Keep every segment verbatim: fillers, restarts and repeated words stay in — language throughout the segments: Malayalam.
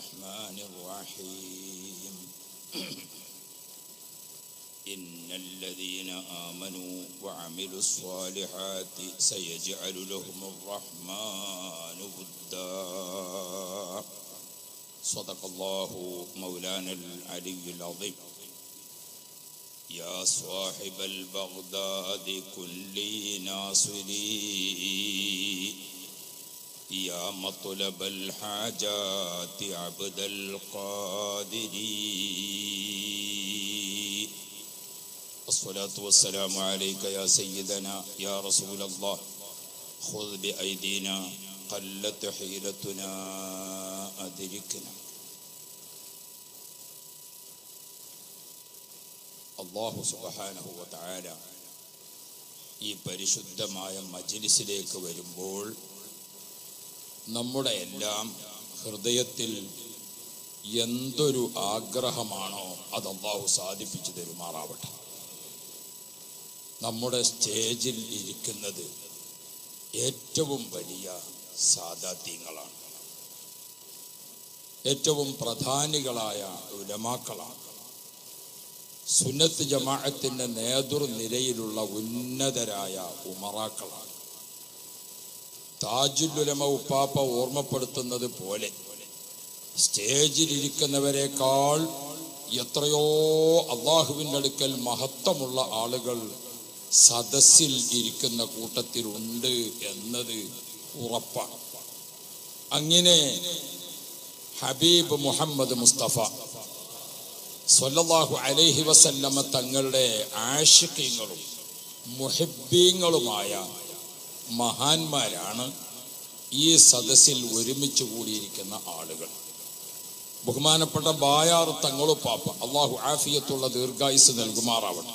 الرحمن الرحيم إن الذين آمنوا وعملوا الصالحات سيجعل لهم الرحمن ودا. صدق الله مولانا العلي العظيم. يا صاحب البغداد كل ناصري يا مطلب الحاجات عبد القادر. الصلاة والسلام عليك يا سيدنا يا رسول الله. خذ بأيدينا قلت حيلتنا أدركنا. അല്ലാഹു സുബ്ഹാനഹു വ തആല ഈ പരിശുദ്ധമായ മജ്ലിസിലേക്ക് വരുമ്പോൾ നമ്മുടെ എല്ലാം ഹൃദയത്തിൽ എന്തൊരു ആഗ്രഹമാണോ അത് അല്ലാഹു സാധിപ്പിച്ചു തരുമാറാവട്ടെ. നമ്മുടെ സ്റ്റേജിൽ ഇരിക്കുന്നത് ഏറ്റവും വലിയ സാദാത്യങ്ങളാണ്, ഏറ്റവും പ്രധാനികളായ ഉലമാക്കളാണ്, സുന്നത്ത് ജമാഅത്തിന്റെ നേതൃനിരയിലുള്ള ഉന്നതരായ ഉമറാക്കളാണ്. താജുൽ ഉലമ ഉപ്പാപ്പ ഓർമ്മപ്പെടുത്തുന്നത് പോലെ സ്റ്റേജിലിരിക്കുന്നവരെക്കാൾ എത്രയോ അള്ളാഹുവിൻ്റെ അടുക്കൽ മഹത്വമുള്ള ആളുകൾ സദസ്സിൽ ഇരിക്കുന്ന കൂട്ടത്തിലുണ്ട് എന്നത് ഉറപ്പാണ്. അങ്ങനെ ഹബീബ് മുഹമ്മദ് മുസ്തഫ സ്വല്ലല്ലാഹു അലൈഹി വസല്ലമ തങ്ങളുടെ ആശിഖീങ്ങളും മുഹിബ്ബീങ്ങളുമായ മഹാന്മാരാണ് ഈ സദസ്സിൽ ഒരുമിച്ച് കൂടിയിരിക്കുന്ന ആളുകൾ. ബഹുമാനപ്പെട്ട ബായാർ തങ്ങളുപ്പാപ്പ അള്ളാഹു ആഫിയത്തുള്ള ദീർഘായുസ് നൽകുമാറാവട്ടെ.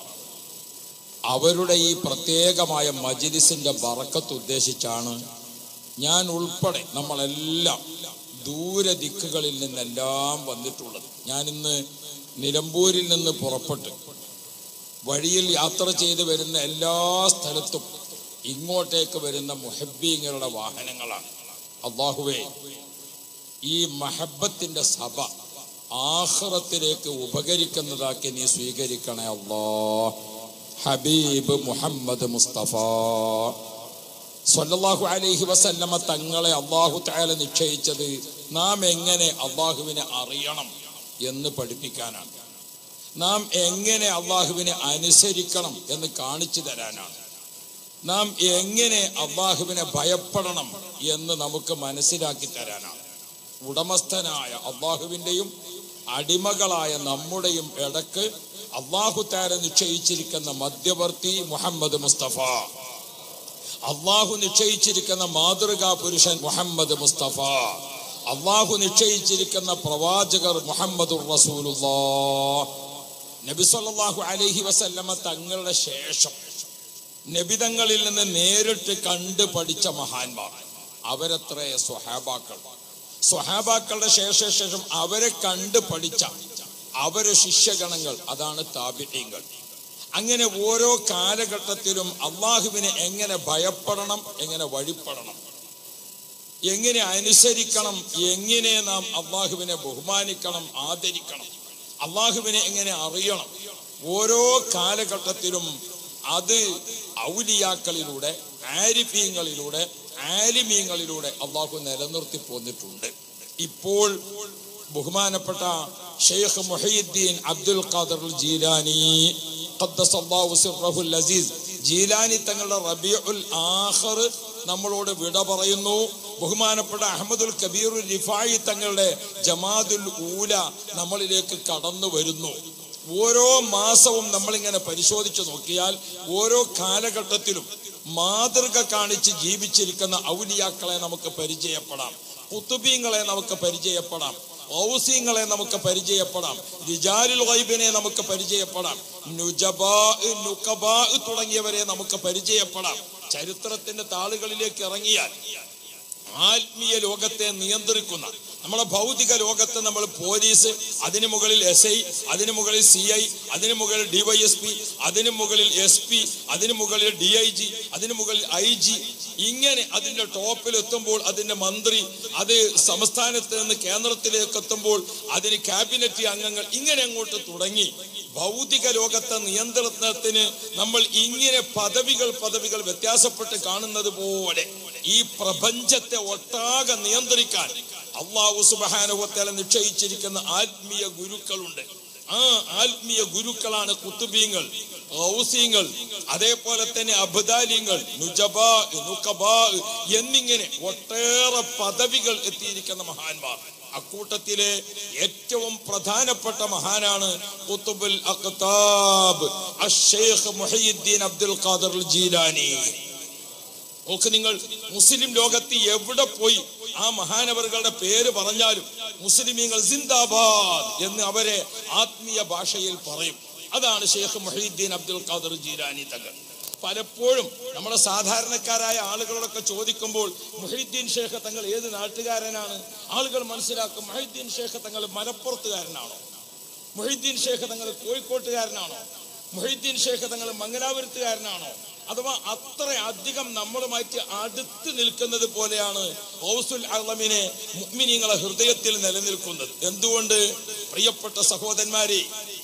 അവരുടെ ഈ പ്രത്യേകമായ മജ്ലിസിന്റെ ബറക്കത്ത് ഉദ്ദേശിച്ചാണ് ഞാൻ ഉൾപ്പെടെ നമ്മളെല്ലാം ദൂരദിക്കുകളിൽ നിന്നെല്ലാം വന്നിട്ടുള്ളത്. ഞാനിന്ന് നിലമ്പൂരിൽ നിന്ന് പുറപ്പെട്ട് വഴിയിൽ യാത്ര ചെയ്ത് വരുന്ന എല്ലാ സ്ഥലത്തും ഇങ്ങോട്ടേക്ക് വരുന്ന മുഹബ്ബീങ്ങളുടെ വാഹനങ്ങളാണ്. അല്ലാഹുവേ, ഈ മഹബത്തിന്റെ സഭ ആഖിറത്തിലേക്ക് ഉപകരിക്കുന്നതാക്കി നീ സ്വീകരിക്കണേ അല്ലാഹ്. ഹബീബ് മുഹമ്മദ് മുസ്തഫ സ്വല്ലല്ലാഹു അലൈഹി വസല്ലമ തങ്ങളെ അല്ലാഹു തആല നിശ്ചയിച്ചത് നാം എങ്ങനെ അല്ലാഹുവിനെ അറിയണം എന്ന് പഠിപ്പിക്കാനാണ്. നാം എങ്ങനെ അല്ലാഹുവിനെ അനുസരിക്കണം എന്ന് കാണിച്ചു തരാനാണ്. നാം എങ്ങനെ അല്ലാഹുവിനെ ഭയപ്പെടണം എന്ന് നമുക്ക് മനസ്സിലാക്കി തരാനാണ്. ഉടമസ്ഥനായ അല്ലാഹുവിൻ്റെയും അടിമകളായ നമ്മുടെയും ഇടക്ക് അല്ലാഹു തആല നിശ്ചയിച്ചിരിക്കുന്ന മധ്യവർത്തി മുഹമ്മദ് മുസ്തഫ, അല്ലാഹു നിശ്ചയിച്ചിരിക്കുന്ന മാതൃകാ പുരുഷൻ മുഹമ്മദ് മുസ്തഫ, അല്ലാഹു നിശ്ചയിച്ചിരിക്കുന്ന പ്രവാചകർ മുഹമ്മദുർ റസൂലുള്ളാഹ്. നബി സല്ലല്ലാഹു അലൈഹി വസല്ലമ തങ്ങളുടെ ശേഷം നബിതങ്ങളിൽ നിന്ന് നേരിട്ട് കണ്ടു പഠിച്ച മഹാന്മാർ അവരത്രേ സ്വഹാബാക്കൾ. സ്വഹാബാക്കളുടെ ശേഷ ശേഷം അവരെ കണ്ടു പഠിച്ച അവരെ ശിഷ്യഗണങ്ങൾ അതാണ് താബിഈങ്ങൾ. അങ്ങനെ ഓരോ കാലഘട്ടത്തിലും അള്ളാഹുവിനെ എങ്ങനെ ഭയപ്പെടണം, എങ്ങനെ വഴിപ്പെടണം, എങ്ങനെ അനുസരിക്കണം, എങ്ങനെ നാം അള്ളാഹുവിനെ ബഹുമാനിക്കണം, ആദരിക്കണം, അള്ളാഹുവിനെ എങ്ങനെ അറിയണം, ഓരോ കാലഘട്ടത്തിലും അത് ഔലിയാക്കളിലൂടെ, ആരിഫീങ്ങളിലൂടെ, ആലിമീങ്ങളിലൂടെ അള്ളാഹു നിലനിർത്തി പോന്നിട്ടുണ്ട്. ഇപ്പോൾ ബഹുമാനപ്പെട്ട ഷെയ്ഖ് മുഹയ്യിദ്ദീൻ അബ്ദുൽ ഖാദിർ ജീലാനി ഖദ്ദസല്ലാഹു സിർറഹുൽ അസീസ് ജീലാനി തങ്ങളുടെ റബീഉൽ ആഖിർ നമ്മളോട് വിട പറയുന്നു. ബഹുമാനപ്പെട്ട അഹ്മദുൽ കബീർ റിഫായി തങ്ങളുടെ ജമാഅത്തുൽ ഊല നമ്മളിലേക്ക് കടന്നു വരുന്നു. ഓരോ മാസവും നമ്മളിങ്ങനെ പരിശോധിച്ചു നോക്കിയാൽ ഓരോ കാലഘട്ടത്തിലും മാതൃക കാണിച്ച് ജീവിച്ചിരിക്കുന്ന ഔലിയാക്കളെ നമുക്ക് പരിചയപ്പെടാം, ഖുതുബീങ്ങളെ നമുക്ക് പരിചയപ്പെടാം, ഔസീങ്ങളെ നമുക്ക് പരിചയപ്പെടാം, റിജാലുൽ ഗൈബിനെ നമുക്ക് പരിചയപ്പെടാം, നുജബാ നുഖബാ തുടങ്ങിയവരെ നമുക്ക് പരിചയപ്പെടാം. ചരിത്രത്തിന്റെ താളുകളിലേക്ക് ഇറങ്ങിയാൽ ആത്മീയ ലോകത്തെ നിയന്ത്രിക്കുന്ന, നമ്മളെ ഭൗതിക ലോകത്ത് നമ്മൾ പോലീസ്, അതിനു മുകളിൽ എസ് ഐ, അതിനു മുകളിൽ സി ഐ, അതിനു മുകളിൽ ഡിവൈഎസ്പി, അതിനു മുകളിൽ എസ് പി, അതിനു മുകളിൽ ഡി ഐ ജി, അതിനു മുകളിൽ ഐ ജി, ഇങ്ങനെ അതിന്റെ ടോപ്പിൽ എത്തുമ്പോൾ അതിന്റെ മന്ത്രി, അത് സംസ്ഥാനത്ത് നിന്ന് കേന്ദ്രത്തിലേക്ക് എത്തുമ്പോൾ അതിന് ക്യാബിനറ്റ് അംഗങ്ങൾ, ഇങ്ങനെ അങ്ങോട്ട് തുടങ്ങി ഭൗതിക ലോകത്തെ നിയന്ത്രണത്തിന് നമ്മൾ ഇങ്ങനെ പദവികൾ പദവികൾ വ്യത്യാസപ്പെട്ട് കാണുന്നത് പോലെ ഈ പ്രപഞ്ചത്തെ ഒട്ടാകെ നിയന്ത്രിക്കാൻ അല്ലാഹു സുബ്ഹാനഹു വ തആല നിശ്ചയിച്ചിരിക്കുന്ന ആത്മീയ ഗുരുക്കളുണ്ട്. ആ ആത്മീയ ഗുരുക്കളാണ് കുത്തുബീങ്ങൾ, ഗൗസിങ്ങൾ, അതേപോലെ തന്നെ അബ്ദാലിങ്ങൾ, നുജബാ, നുഖബാ എന്നിങ്ങനെ ഒട്ടേറെ പദവികൾ എത്തിയിരിക്കുന്ന മഹാന്മാർ. അക്കൂട്ടത്തിലെ ഏറ്റവും പ്രധാനപ്പെട്ട മഹാനാണ് ഖുത്ബുൽ അഖ്താബ് അഷ്ശൈഖ് മുഹയ്യിദ്ദീൻ അബ്ദുൽ ഖാദിർ അൽ ജീലാനി. നോക്ക് നിങ്ങൾ, മുസ്ലിം ലോകത്ത് എവിടെ പോയി ആ മഹാനവറുകളുടെ പേര് പറഞ്ഞാലും മുസ്ലിമീങ്ങൾ സിന്ദാബാദ് എന്ന് അവരെ ആത്മീയ ഭാഷയിൽ പറയും. അതാണ് ഷെയ്ഖ് മുഹയ്യിദ്ദീൻ അബ്ദുൽ ഖാദിർ ജീലാനി തങ്ങൾ. പലപ്പോഴും നമ്മുടെ സാധാരണക്കാരായ ആളുകളോടൊക്കെ ചോദിക്കുമ്പോൾ മുഹയ്യിദ്ദീൻ ഷേഖ് തങ്ങൾ ഏത് നാട്ടുകാരനാണ്, ആളുകൾ മനസ്സിലാക്കും മുഹയ്യിദ്ദീൻ ഷേഖ് തങ്ങൾ മലപ്പുറത്തുകാരനാണോ, മുഹയ്യിദ്ദീൻ ഷേഖ് തങ്ങൾ കോഴിക്കോട്ടുകാരനാണോ, മുഹയ്യിദ്ദീൻ ഷേഖ് തങ്ങൾ മംഗലാപുരത്തുകാരനാണോ, അഥവാ അത്ര അധികം നമ്മളുമായിട്ട് അടുത്ത് നിൽക്കുന്നത് പോലെയാണ് ഗൗസുൽ അഅ്ലമിനെ മുഅ്മിനീങ്ങളെ ഹൃദയത്തിൽ നിലനിൽക്കുന്നത്. എന്തുകൊണ്ട്? പ്രിയപ്പെട്ട സഹോദരന്മാരെ,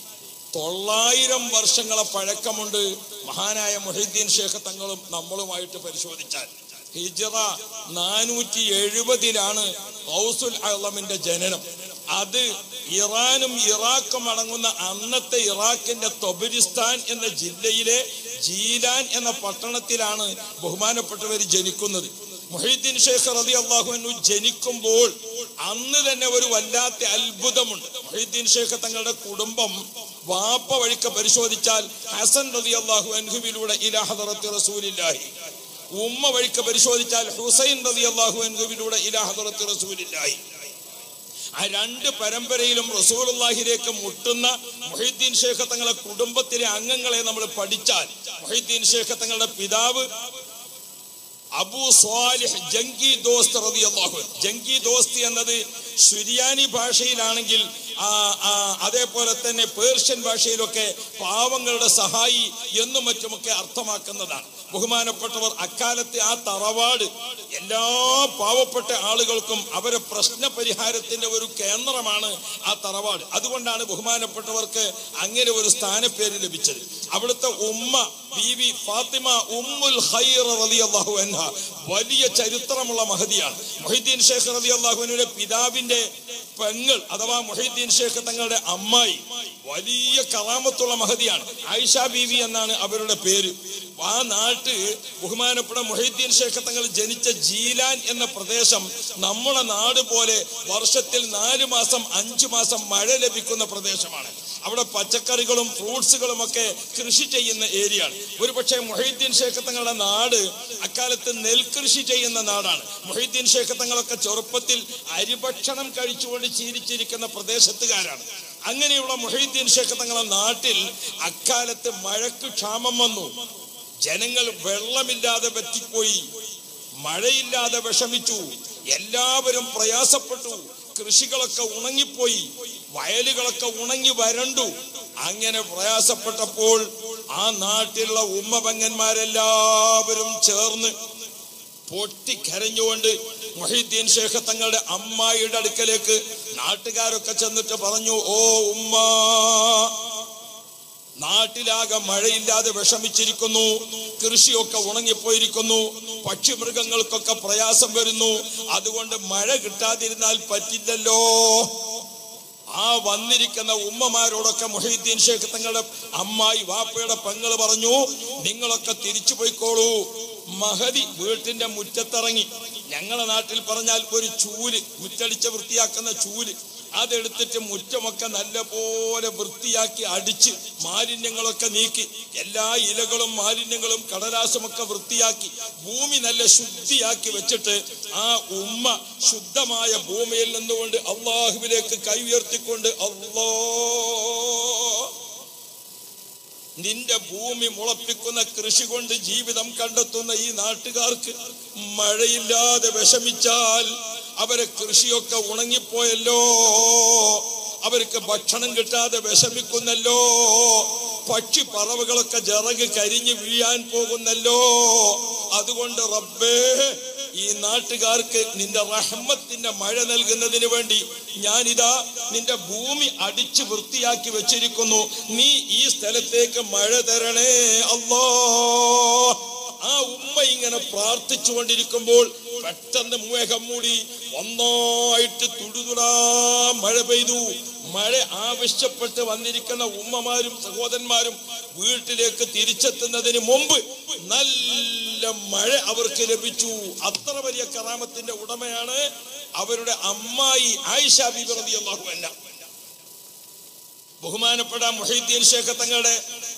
തൊള്ളായിരം വർഷങ്ങളെ പഴക്കമുണ്ട് മഹാനായ മുഹയ്യിദ്ദീൻ ഷേഖ് തങ്ങളും നമ്മളുമായിട്ട് പരിശോധിച്ചാൽ. ഹിജ്റ നാനൂറ്റി എഴുപതിലാണ് ഗൗസുൽ അഅ്ലമിന്റെ ജനനം. അത് ഇറാനും ഇറാഖും അടങ്ങുന്ന അന്നത്തെ ഇറാഖിന്റെ തൊബരിസ്ഥാൻ എന്ന ജില്ലയിലെ ജീലാൻ എന്ന പട്ടണത്തിലാണ് ബഹുമാനപ്പെട്ടവർ ജനിക്കുന്നത്. മുഹയ്യിദ്ദീൻ ഷേഖ് റളിയല്ലാഹു അൻഹു ജനിക്കുമ്പോൾ അന്ന് തന്നെ ഒരു വല്ലാത്ത അത്ഭുതമുണ്ട്. മുഹയ്യിദ്ദീൻ ഷേഖ് തങ്ങളുടെ കുടുംബം വാപ്പ വഴിക്ക് പരിശോധിച്ചാൽ ഹസൻ റളിയല്ലാഹു അൻഹുവിലൂടെ ഇലാ ഹദറത്തി റസൂലില്ലാഹി, ഉമ്മ വഴിക്ക് പരിശോധിച്ചാൽ ഹുസൈൻ റളിയല്ലാഹു അൻഹുവിലൂടെ ഇലാ ഹദറത്തി റസൂലില്ലാഹി. ആ രണ്ട് പരമ്പരയിലും റസൂലുള്ളാഹിയിലേക്ക് മുട്ടുന്ന മുഹയ്യിദ്ദീൻ ഷേഖ് തങ്ങളുടെ കുടുംബത്തിലെ അംഗങ്ങളെ നമ്മൾ പഠിച്ചാൽ, മുഹയ്യിദ്ദീൻ ഷേഖ് തങ്ങളുടെ പിതാവ് അബൂ സ്വാലിഹ് ജംഗി ദോസ്ത് റളിയല്ലാഹു അൻഹു. ജംഗി ദോസ്ത് എന്നത് സുരിയാനി ഭാഷയിലാണെങ്കിൽ അതേപോലെ തന്നെ പേർഷ്യൻ ഭാഷയിലൊക്കെ പാവങ്ങളുടെ സഹായി എന്നും മറ്റുമൊക്കെ അർത്ഥമാക്കുന്നതാണ്. ബഹുമാനപ്പെട്ടവർ അക്കാലത്തെ ആ തറവാട് എല്ലാ പാവപ്പെട്ട ആളുകൾക്കും അവരെ പ്രശ്ന പരിഹാരത്തിന്റെ ഒരു കേന്ദ്രമാണ് ആ തറവാട്. അതുകൊണ്ടാണ് ബഹുമാനപ്പെട്ടവർക്ക് അങ്ങനെ ഒരു സ്ഥാനപ്പേര് ലഭിച്ചത്. അവിടുത്തെ ഉമ്മ ബീവി ഫാത്തിമ ഉമ്മുൽ ഖൈർ റളിയല്ലാഹു അൻഹ വലിയ ചരിത്രമുള്ള മഹദിയാണ്. മുഹയ്യിദ്ദീൻ ഷേഖ് റളിയല്ലാഹു അൻഹുവിന്റെ പിതാവിന്റെ പെങ്ങൾ അഥവാ മുഹയ്യിദ്ദീൻ ഷേഖ് തങ്ങളുടെ അമ്മായി വലിയ കറാമത്തുള്ള മഹദിയാണ്. ആയിഷ ബീവി എന്നാണ് അവരുടെ പേര്. ആ നാട്ട് ബഹുമാനപ്പെട്ട മുഹയ്യിദ്ദീൻ ഷേഖ് തങ്ങൾ ജനിച്ച ജീലാൻ എന്ന പ്രദേശം നമ്മുടെ നാട് പോലെ വർഷത്തിൽ നാല് മാസം അഞ്ചു മാസം മഴ ലഭിക്കുന്ന പ്രദേശമാണ്. അവിടെ പച്ചക്കറികളും ഫ്രൂട്ട്സുകളും ഒക്കെ കൃഷി ചെയ്യുന്ന ഏരിയയാണ്. ഒരു പക്ഷേ മുഹയ്യിദ്ദീൻ ഷേഖ് തങ്ങളുടെ നാട് അക്കാലത്ത് നെൽകൃഷി ചെയ്യുന്ന നാടാണ്. മുഹയ്യിദ്ദീൻ ഷേഖ് തങ്ങളൊക്കെ ചെറുപ്പത്തിൽ അരിഭക്ഷണം കഴിച്ചുകൊണ്ട് ശീലിച്ചിരിക്കുന്ന പ്രദേശത്തുകാരാണ്. അങ്ങനെയുള്ള മുഹയ്യിദ്ദീൻ ഷേഖ് തങ്ങളുടെ നാട്ടിൽ അക്കാലത്ത് മഴയ്ക്ക് ക്ഷാമം വന്നു. ജനങ്ങൾ വെള്ളമില്ലാതെ വറ്റിപ്പോയി, മഴയില്ലാതെ വിഷമിച്ചു, എല്ലാവരും പ്രയാസപ്പെട്ടു. കൃഷികളൊക്കെ ഉണങ്ങിപ്പോയി, വയലുകളൊക്കെ ഉണങ്ങി വരണ്ടു. അങ്ങനെ പ്രയാസപ്പെട്ടപ്പോൾ ആ നാട്ടിലുള്ള ഉമ്മപെങ്ങന്മാരെല്ലാവരും ചേർന്ന് പൊട്ടിക്കരഞ്ഞുകൊണ്ട് മുഹയ്യിദ്ദീൻ ഷേഖ് തങ്ങളുടെ അമ്മായിയുടെ അടുക്കലേക്ക് നാട്ടുകാരൊക്കെ ചെന്നിട്ട് പറഞ്ഞു, ഓ ഉമ്മ, നാട്ടിലാകെ മഴയില്ലാതെ വിഷമിച്ചിരിക്കുന്നു, കൃഷിയൊക്കെ ഉണങ്ങിപ്പോയിരിക്കുന്നു, പക്ഷിമൃഗങ്ങൾക്കൊക്കെ പ്രയാസം വരുന്നു, അതുകൊണ്ട് മഴ കിട്ടാതിരുന്നാൽ പറ്റില്ലല്ലോ. ആ വന്നിരിക്കുന്ന ഉമ്മമാരോടൊക്കെ മുഹയ്യിദ്ദീൻ ഷേഖ് തങ്ങളുടെ അമ്മായി വാപ്പയുടെ പെങ്ങൾ പറഞ്ഞു, നിങ്ങളൊക്കെ തിരിച്ചു പോയിക്കോളൂ. മഹദി വീട്ടിന്റെ മുറ്റത്തിറങ്ങി, ഞങ്ങളുടെ നാട്ടിൽ പറഞ്ഞാൽ ഒരു ചൂല്, മുറ്റടിച്ച് വൃത്തിയാക്കുന്ന ചൂല്, അതെടുത്തിട്ട് മുറ്റമൊക്കെ നല്ല പോലെ വൃത്തിയാക്കി അടിച്ച് മാലിന്യങ്ങളൊക്കെ നീക്കി, എല്ലാ ഇലകളും മാലിന്യങ്ങളും കടലാസുമൊക്കെ വൃത്തിയാക്കി ഭൂമി നല്ല ശുദ്ധിയാക്കി വെച്ചിട്ട് ആ ഉമ്മ ശുദ്ധമായ ഭൂമിയിൽ നിന്നുകൊണ്ട് അള്ളാഹുവിലേക്ക് കൈ ഉയർത്തിക്കൊണ്ട്, അല്ലാ, നിന്റെ ഭൂമി മുളപ്പിക്കുന്ന കൃഷി കൊണ്ട് ജീവിതം കണ്ടെത്തുന്ന ഈ നാട്ടുകാർക്ക് മഴയില്ലാതെ വിഷമിച്ചാൽ അവരെ കൃഷിയൊക്കെ ഉണങ്ങിപ്പോയല്ലോ, അവർക്ക് ഭക്ഷണം കിട്ടാതെ വിഷമിക്കുന്നല്ലോ, പക്ഷി പറവുകളൊക്കെ ചിറക് കരിഞ്ഞു വീഴാൻ പോകുന്നല്ലോ. അതുകൊണ്ട് റബ്ബേ, ഈ നാട്ടുകാർക്ക് നിന്റെ റഹ്മത്തിന്റെ മഴ നൽകുന്നതിന് വേണ്ടി ഞാനിതാ നിന്റെ ഭൂമി അടിച്ചു വൃത്തിയാക്കി വെച്ചിരിക്കുന്നു. നീ ഈ സ്ഥലത്തേക്ക് മഴ തരണേ അല്ലാ. ആ ഉമ്മ ഇങ്ങനെ പ്രാർത്ഥിച്ചു കൊണ്ടിരിക്കുമ്പോൾ പെട്ടെന്ന് മേഘം മൂടി ഒന്നായിട്ട് തുടുതുടാ മഴ പെയ്തു. മഴ ആവശ്യപ്പെട്ട് വന്നിരിക്കുന്ന ഉമ്മമാരും സഹോദരന്മാരും വീട്ടിലേക്ക് തിരിച്ചെത്തുന്നതിന് മുമ്പ് നല്ല മഴ അവർക്ക് ലഭിച്ചു. അത്ര വലിയ കറാമത്തിന്റെ ഉടമയാണ് അവരുടെ അമ്മായി ആയിഷ ബീബി റളിയല്ലാഹു അൻഹ. ബഹുമാനപ്പെട്ട മുഹീദ്ദീൻ ശേഖ് തങ്ങളുടെ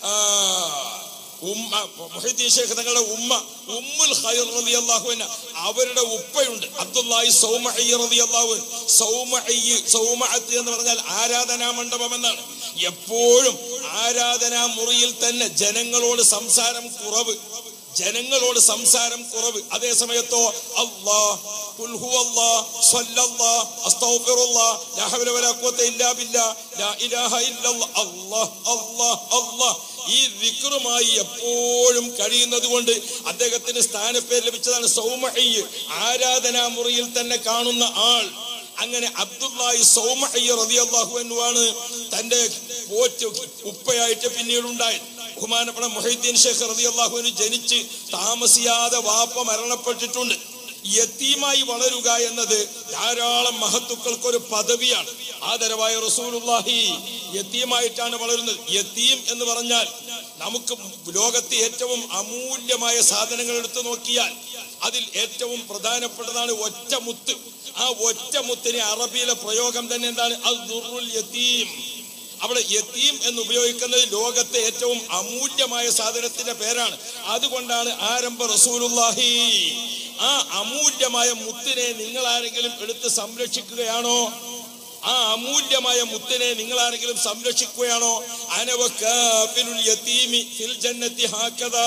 ഉമ്മ മുഹീദ്ദീൻ ശേഖ് തങ്ങളുടെ ഉമ്മ ഉമ്മുൽ ഖൈർ റളിയല്ലാഹു അൻഹ, അവരുടെ ഉപ്പയുണ്ട് അബ്ദുല്ലാഹി സൗമഈ റളിയല്ലാഹു അൻഹു. സൗമഈ സൗമഅത്ത് എന്ന് പറഞ്ഞാൽ ആരാധനാ മണ്ഡപം എന്നാണ്. എപ്പോഴും ആരാധനാ മുറിയിൽ തന്നെ ജനങ്ങളോട് സംസാരം കുറവ്, ജനങ്ങളോട് സംസാരം കുറവ്. അതേ സമയത്തോ അല്ലാഹ്, ഖുൽ ഹുവല്ലാഹ്, സ്വല്ലല്ലാഹ്, അസ്തഗ്ഫിറുല്ലാഹ്, ലാ ഹൗല വലാ ഖുവത ഇല്ലാ ബില്ലാഹ്, ലാ ഇലാഹ ഇല്ലല്ലാഹ്, അല്ലാഹ് അല്ലാഹ് അല്ലാഹ്, ഈ ദിക്റുമായി എപ്പോഴും കഴിയുന്നത് കൊണ്ട് അദ്ദേഹത്തിന് സ്ഥാനപ്പേര് ലഭിച്ചതാണ് സൗമഈ, ആരാധനാ മുറിയിൽ തന്നെ കാണുന്ന ആൾ. അങ്ങനെ അബ്ദുല്ലാഹി സൗമഈ റളിയല്ലാഹു അൻഹു ആണ് തന്റെ പോറ്റ് ഉപ്പയായിട്ട് പിന്നീട് ഉണ്ടായത്. ബഹുമാനപ്പെട്ട മുഹീദ്ദീൻ ശേഖ് റളിയല്ലാഹു അൻഹു ജനിച്ച് താമസിയാതെ വാപ്പ മരണപ്പെട്ടിട്ടുണ്ട്. യതീമായി വളരുക എന്നത് ധാരാളം മഹത്തുക്കൾക്കൊരു പദവിയാണ്. ആദരവായ റസൂലുള്ളാഹി യതീമായിട്ടാണ് വളരുന്നത്. യതീം എന്ന് പറഞ്ഞാൽ നമുക്ക് ലോകത്തെ ഏറ്റവും അമൂല്യമായ സാധനങ്ങൾ എടുത്തു നോക്കിയാൽ അതിൽ ഏറ്റവും പ്രധാനപ്പെട്ടതാണ് ഒറ്റമുത്ത്. ആ ഒറ്റമുത്തിന് അറബിയിലെ പ്രയോഗം തന്നെ എന്താണ്? അദ്ദുറുൽ യതീം. അവിടെ യതീം എന്ന് ഉപയോഗിക്കുന്നത് ലോകത്തെ ഏറ്റവും അമൂല്യമായ സാധനത്തിന്റെ പേരാണ്. അതുകൊണ്ടാണ് ആരംഭ റസൂലുള്ളാഹി ആ അമൂല്യമായ മുത്തിനെ നിങ്ങൾ ആരെങ്കിലും എടുത്ത് സംരക്ഷിക്കുകയാണോ? ആ അമൂല്യമായ മുത്തിനെ നിങ്ങൾ ആരെങ്കിലും സംരക്ഷിക്കുകയാണോ? അനവകാഫിലുൽ യതീമി ഫിൽ ജന്നത്തി ഹകദാ,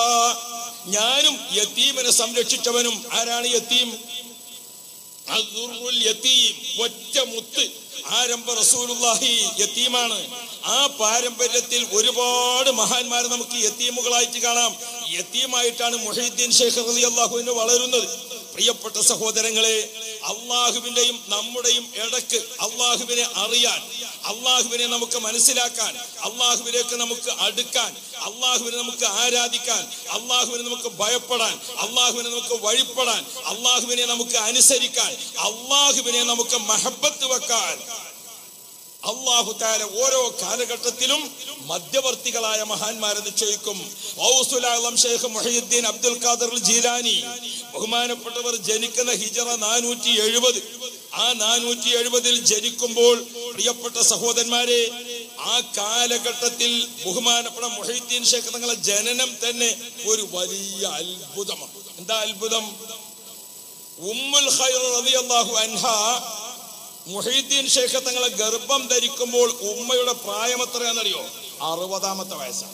ഞാനും യതീമിനെ സംരക്ഷിച്ചവനും. ആരാണ് യതീം? അദ്ദുറുൽ യതീം, ഒറ്റ മുത്ത്. ആരംഭ റസൂലുള്ളാഹി യതീമാണ്. ആ പാരമ്പര്യത്തിൽ ഒരുപാട് മഹാന്മാരെ നമുക്ക് യതീമുകളായിട്ട് കാണാം. യതീമായിട്ടാണ് മുഹീദ്ദീൻ ശേഖ് റളിയല്ലാഹു അൻഹു വളരുന്നത്. പ്രിയപ്പെട്ട സഹോദരങ്ങളെ, അള്ളാഹുവിന്റെയും നമ്മുടെയും ഇടക്ക് അള്ളാഹുവിനെ അറിയാൻ, അള്ളാഹുവിനെ നമുക്ക് മനസ്സിലാക്കാൻ, അള്ളാഹുവിലേക്ക് നമുക്ക് അടുക്കാൻ, അള്ളാഹുവിനെ നമുക്ക് ആരാധിക്കാൻ, അള്ളാഹുവിനെ നമുക്ക് ഭയപ്പെടാൻ, അള്ളാഹുവിനെ നമുക്ക് വഴിപ്പെടാൻ, അള്ളാഹുവിനെ നമുക്ക് അനുസരിക്കാൻ, അള്ളാഹുവിനെ നമുക്ക് മഹബത്ത് വെക്കാൻ അള്ളാഹു തആല ഓരോ കാലഘട്ടത്തിലും മധ്യവർത്തികളായ മഹാന്മാരെ നിശ്ചയിക്കും. Ghausul Alam Shaikh Muhyiddin Abdul Qadir Jilani ബഹുമാനപ്പെട്ടവർ ജനിക്കുന്ന ഹിജറ നാനൂറ്റി എഴുപത്. ആ നാനൂറ്റി എഴുപതിൽ ജനിക്കുമ്പോൾ പ്രിയപ്പെട്ട സഹോദരന്മാരെ, ആ കാലഘട്ടത്തിൽ ബഹുമാനപ്പെട്ട മുഹീദ്ദീൻ ശൈഖ് തങ്ങളുടെ ജനനം തന്നെ ഒരു വലിയ അത്ഭുതമാണ്. എന്താ അത്ഭുതം? ഉമ്മുൽ ഖൈർ റളിയല്ലാഹു അൻഹ മുഹീദ്ദീൻ ശൈഖ് തങ്ങളെ ഗർഭം ധരിക്കുമ്പോൾ ഉമ്മയുടെ പ്രായം എത്രയാണെന്നറിയോ? അറുപതാമത്തെ വയസ്സാണ്.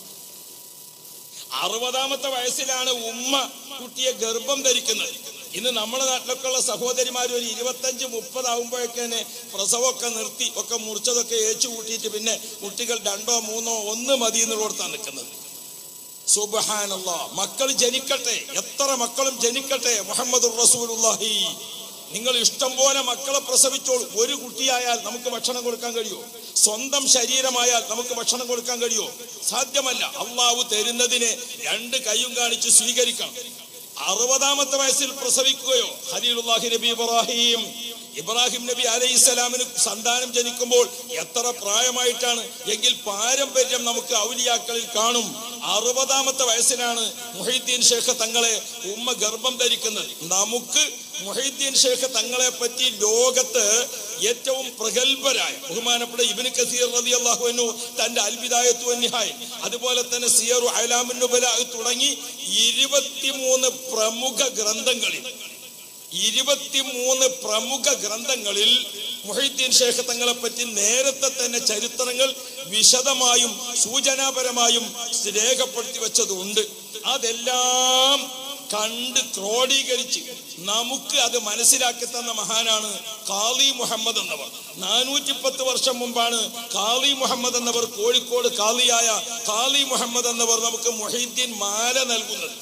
അറുപതാമത്തെ വയസ്സിലാണ് ഉമ്മ കുട്ടിയെ ഗർഭം ധരിക്കുന്നത്. ഇന്ന് നമ്മുടെ നാട്ടിലൊക്കെ ഉള്ള സഹോദരിമാർ ഒരു ഇരുപത്തഞ്ച് മുപ്പതാവുമ്പോഴേക്കാണ് പ്രസവമൊക്കെ നിർത്തി ഒക്കെ മുറിച്ചതൊക്കെ ഏച്ചു കൂട്ടിയിട്ട് പിന്നെ കുട്ടികൾ രണ്ടോ മൂന്നോ ഒന്ന് മതി എന്നുള്ളടത്താണ് നിൽക്കുന്നത്. സുബ്ഹാനല്ലാഹ്, മക്കൾ ജനിക്കട്ടെ, എത്ര മക്കളും ജനിക്കട്ടെ. മുഹമ്മദുർ റസൂലുള്ളാഹി. നിങ്ങൾ ഇഷ്ടം പോലെ മക്കളെ പ്രസവിച്ചോൾ. ഒരു കുട്ടിയായാൽ നമുക്ക് ഭക്ഷണം കൊടുക്കാൻ കഴിയുമോ? സ്വന്തം ശരീരമായാൽ നമുക്ക് ഭക്ഷണം കൊടുക്കാൻ കഴിയുമോ? സാധ്യമല്ല. അള്ളാഹു തരുന്നതിനെ രണ്ട് കൈയും കാണിച്ച് സ്വീകരിക്കണം. അറുപതാമത്തെ വയസ്സിൽ പ്രസവിക്കുകയോ? ഖലീലുല്ലാഹി നബി ഇബ്രാഹിം ഇബ്രാഹിം നബി അലൈഹിസ്സലാമിന് സന്താനം ജനിക്കുമ്പോൾ എത്ര പ്രായമായിട്ടാണ് എങ്കിൽ പാരമ്പര്യം നമുക്ക് ഔലിയാക്കളിൽ കാണും. അറുപതാമത്തെ വയസ്സിലാണ് മുഹീദ്ദീൻ ശൈഖ് തങ്ങളെ ഉമ്മ ഗർഭം ധരിക്കുന്നത്. നമുക്ക് മുഹീദ്ദീൻ ശൈഖ് തങ്ങളെ പറ്റി ലോകത്ത് ഏറ്റവും പ്രഗത്ഭരായ ബഹുമാനപ്പെട്ട ഇബ്നു കസീർ റളിയല്ലാഹു അൻഹു തന്റെ അൽ ബിദായത്തു വന്നിഹായ, അതുപോലെ തന്നെ സിയറു അലാമുൻ നുബല തുടങ്ങി ഇരുപത്തിമൂന്ന് പ്രമുഖ ഗ്രന്ഥങ്ങളിൽ ഇരുപത്തിമൂന്ന് പ്രമുഖ ഗ്രന്ഥങ്ങളിൽ മുഹീദ്ദീൻ ശൈഖ് തങ്ങളെ പറ്റി നേരത്തെ തന്നെ ചരിത്രങ്ങൾ വിശദമായും സൂചനാപരമായും രേഖപ്പെടുത്തി വെച്ചതുണ്ട്. അതെല്ലാം കണ്ട് ക്രോഡീകരിച്ച് നമുക്ക് അത് മനസ്സിലാക്കി തന്ന മഹാനാണ് ഖാളി മുഹമ്മദ് എന്നവർ. നാനൂറ്റി പത്ത് വർഷം മുമ്പാണ് ഖാളി മുഹമ്മദ് എന്നവർ, കോഴിക്കോട് ഖാളിയായ ഖാളി മുഹമ്മദ് എന്നവർ നമുക്ക് മുഹീദ്ദീൻ മാല നൽകുന്നത്.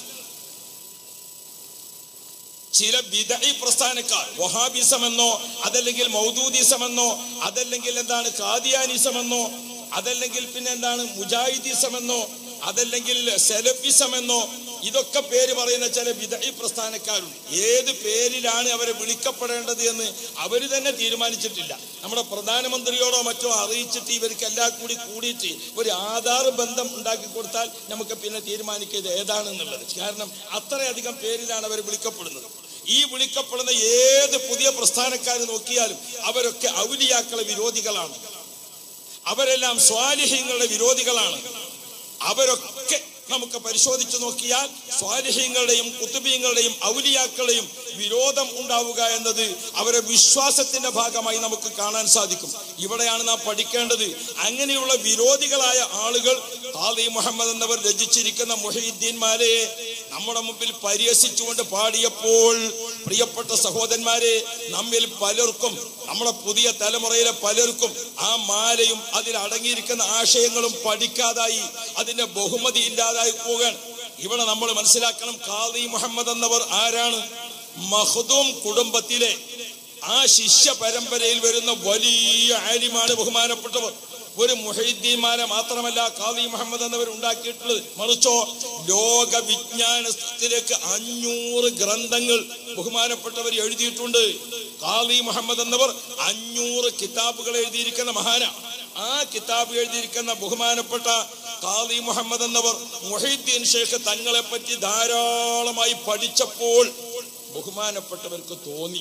ചില ബിദഈ പ്രസ്ഥാനക്കാർ വഹാബിസമെന്നോ അതല്ലെങ്കിൽ മൗദൂദിസമെന്നോ അതല്ലെങ്കിൽ എന്താണ് ഖാദിയാനിസമെന്നോ അതല്ലെങ്കിൽ പിന്നെ എന്താണ് മുജാഹിദിസമെന്നോ അതല്ലെങ്കിൽ സെലഫിസമെന്നോ ഇതൊക്കെ പേര് പറയുന്ന ചില ബിദഈ പ്രസ്ഥാനക്കാരുണ്ട്. ഏത് പേരിലാണ് അവരെ വിളിക്കപ്പെടേണ്ടത് എന്ന് അവർ തന്നെ തീരുമാനിച്ചിട്ടില്ല. നമ്മുടെ പ്രധാനമന്ത്രിയോടോ മറ്റോ അറിയിച്ചിട്ട് ഇവർക്ക് എല്ലാം കൂടി കൂടിയിട്ട് ഒരു ആധാർ ബന്ധം ഉണ്ടാക്കി കൊടുത്താൽ നമുക്ക് പിന്നെ തീരുമാനിക്കുന്നത് ഏതാണെന്നുള്ളത്. കാരണം അത്രയധികം പേരിലാണ് അവർ വിളിക്കപ്പെടുന്നത്. ഈ വിളിക്കപ്പെടുന്ന ഏത് പുതിയ പ്രസ്ഥാനക്കാർ നോക്കിയാലും അവരൊക്കെ ഔലിയാക്കളെ വിരോധികളാണ്, അവരെല്ലാം സ്വാലിഹീങ്ങളുടെ വിരോധികളാണ്. അവരൊക്കെ നമുക്ക് പരിശോധിച്ചു നോക്കിയാൽ സ്വാലിഹീങ്ങളുടെയും കുതുബീങ്ങളുടെയും ഔലിയാക്കളുടെയും വിരോധം ഉണ്ടാവുക എന്നത് അവരെ വിശ്വാസത്തിന്റെ ഭാഗമായി നമുക്ക് കാണാൻ സാധിക്കും. ഇവിടെയാണ് നാം പഠിക്കേണ്ടത്. അങ്ങനെയുള്ള വിരോധികളായ ആളുകൾ ഖാളി മുഹമ്മദ് എന്നവർ രചിച്ചിരിക്കുന്ന മുഹീദ്ദീൻ മാലയെ നമ്മുടെ മുമ്പിൽ പരിഹസിച്ചുകൊണ്ട് പാടിയപ്പോൾ പ്രിയപ്പെട്ട സഹോദരന്മാരെ, നമ്മിൽ പലർക്കും, നമ്മുടെ പുതിയ തലമുറയിലെ പലർക്കും ആ മാലയും അതിൽ അടങ്ങിയിരിക്കുന്ന ആശയങ്ങളും പഠിക്കാതായി, അതിന്റെ ബഹുമതി ഇല്ലാതായി പോകാൻ. ഇവിടെ നമ്മൾ മനസ്സിലാക്കണം, ഖാളി മുഹമ്മദ് എന്നവർ ആരാണ്? മഖ്ദൂം കുടുംബത്തിലെ ആ ശിഷ്യ പരമ്പരയിൽ വരുന്ന വലിയ ആലിമാണ് ബഹുമാനപ്പെട്ടവർ. ഒരു മുഹീദ്ദീൻ മാല മാത്രമല്ല ഖാളി മുഹമ്മദ് എന്നവർ ഉണ്ടാക്കിയിട്ടുള്ളത്, മറിച്ചോ ലോക വിജ്ഞാനത്തിലേക്ക് അഞ്ഞൂറ് ഗ്രന്ഥങ്ങൾ ബഹുമാനപ്പെട്ടവർ എഴുതിയിട്ടുണ്ട്. ഖാളി മുഹമ്മദ് എന്നവർ അഞ്ഞൂറ് കിതാബുകൾ എഴുതിയിരിക്കുന്ന മഹാന. ആ കിതാബ് എഴുതിയിരിക്കുന്ന ബഹുമാനപ്പെട്ട ഖാളി മുഹമ്മദ് എന്നവർ മുഹീദ്ദീൻ ഷേഖ് തങ്ങളെ പറ്റി ധാരാളമായി പഠിച്ചപ്പോൾ ബഹുമാനപ്പെട്ടവർക്ക് തോന്നി,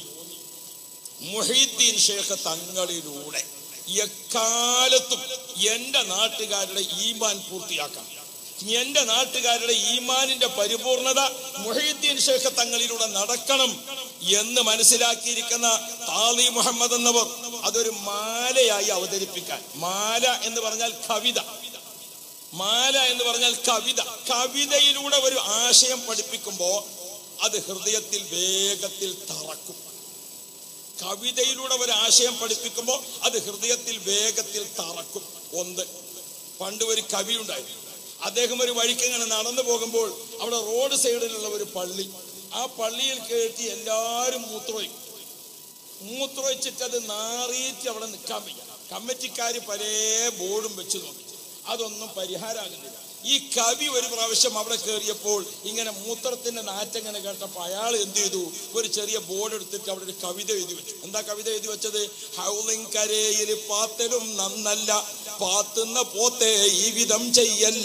മുഹീദ്ദീൻ ഷേഖ് തങ്ങളിലൂടെ എക്കാലത്തും എന്റെ നാട്ടുകാരുടെ ഈമാൻ പൂർത്തിയാക്കാം, എന്റെ നാട്ടുകാരുടെ ഈമാനിന്റെ പരിപൂർണത മുഹീദ്ദീൻ ഷേഖ് തങ്ങളിലൂടെ നടക്കണം എന്ന് മനസ്സിലാക്കിയിരിക്കുന്ന ഖാളി മുഹമ്മദ് എന്നവർ അതൊരു മാലയായി അവതരിപ്പിക്കാൻ. മാല എന്ന് പറഞ്ഞാൽ കവിത, മാല എന്ന് പറഞ്ഞാൽ കവിത. കവിതയിലൂടെ ഒരു ആശയം പഠിപ്പിക്കുമ്പോ അത് ഹൃദയത്തിൽ വേഗത്തിൽ തറക്കും. കവിതയിലൂടെ ഒരു ആശയം പഠിപ്പിക്കുമ്പോൾ അത് ഹൃദയത്തിൽ വേഗത്തിൽ തറക്കും. ഒന്ന്, പണ്ട് ഒരു കവി ഉണ്ടായിരുന്നു. അദ്ദേഹം ഒരു വഴിക്ക് ഇങ്ങനെ നടന്നു പോകുമ്പോൾ അവിടെ റോഡ് സൈഡിലുള്ള ഒരു പള്ളി, ആ പള്ളിയിൽ കയറ്റി എല്ലാവരും മൂത്രമൊഴിക്കും. മൂത്രമൊഴിച്ചിട്ട് അത് നാറിയിട്ട് അവിടെ നിൽക്കാൻ വയ്യ. കമ്മിറ്റിക്കാർ പല ബോർഡും വെച്ച് നോക്കി, അതൊന്നും പരിഹാരമാകുന്നില്ല. ഈ കവി ഒരു പ്രാവശ്യം അവിടെ കയറിയപ്പോൾ ഇങ്ങനെ മൂത്രത്തിന്റെ നാറ്റങ്ങനെ കേട്ടപ്പോൾ അയാൾ എന്ത് ചെയ്തു, ഒരു ചെറിയ ബോർഡ് എടുത്തിട്ട് അവിടെ ഒരു കവിത എഴുതി വെച്ചു. എന്താ കവിത എഴുതി വെച്ചത്? ഹൗളിൻ കരയിൽ പാത്തലും നന്നല്ല, പാത്തുന്ന പോത്തെ ഈ വിധം ചെയ്യല്ല.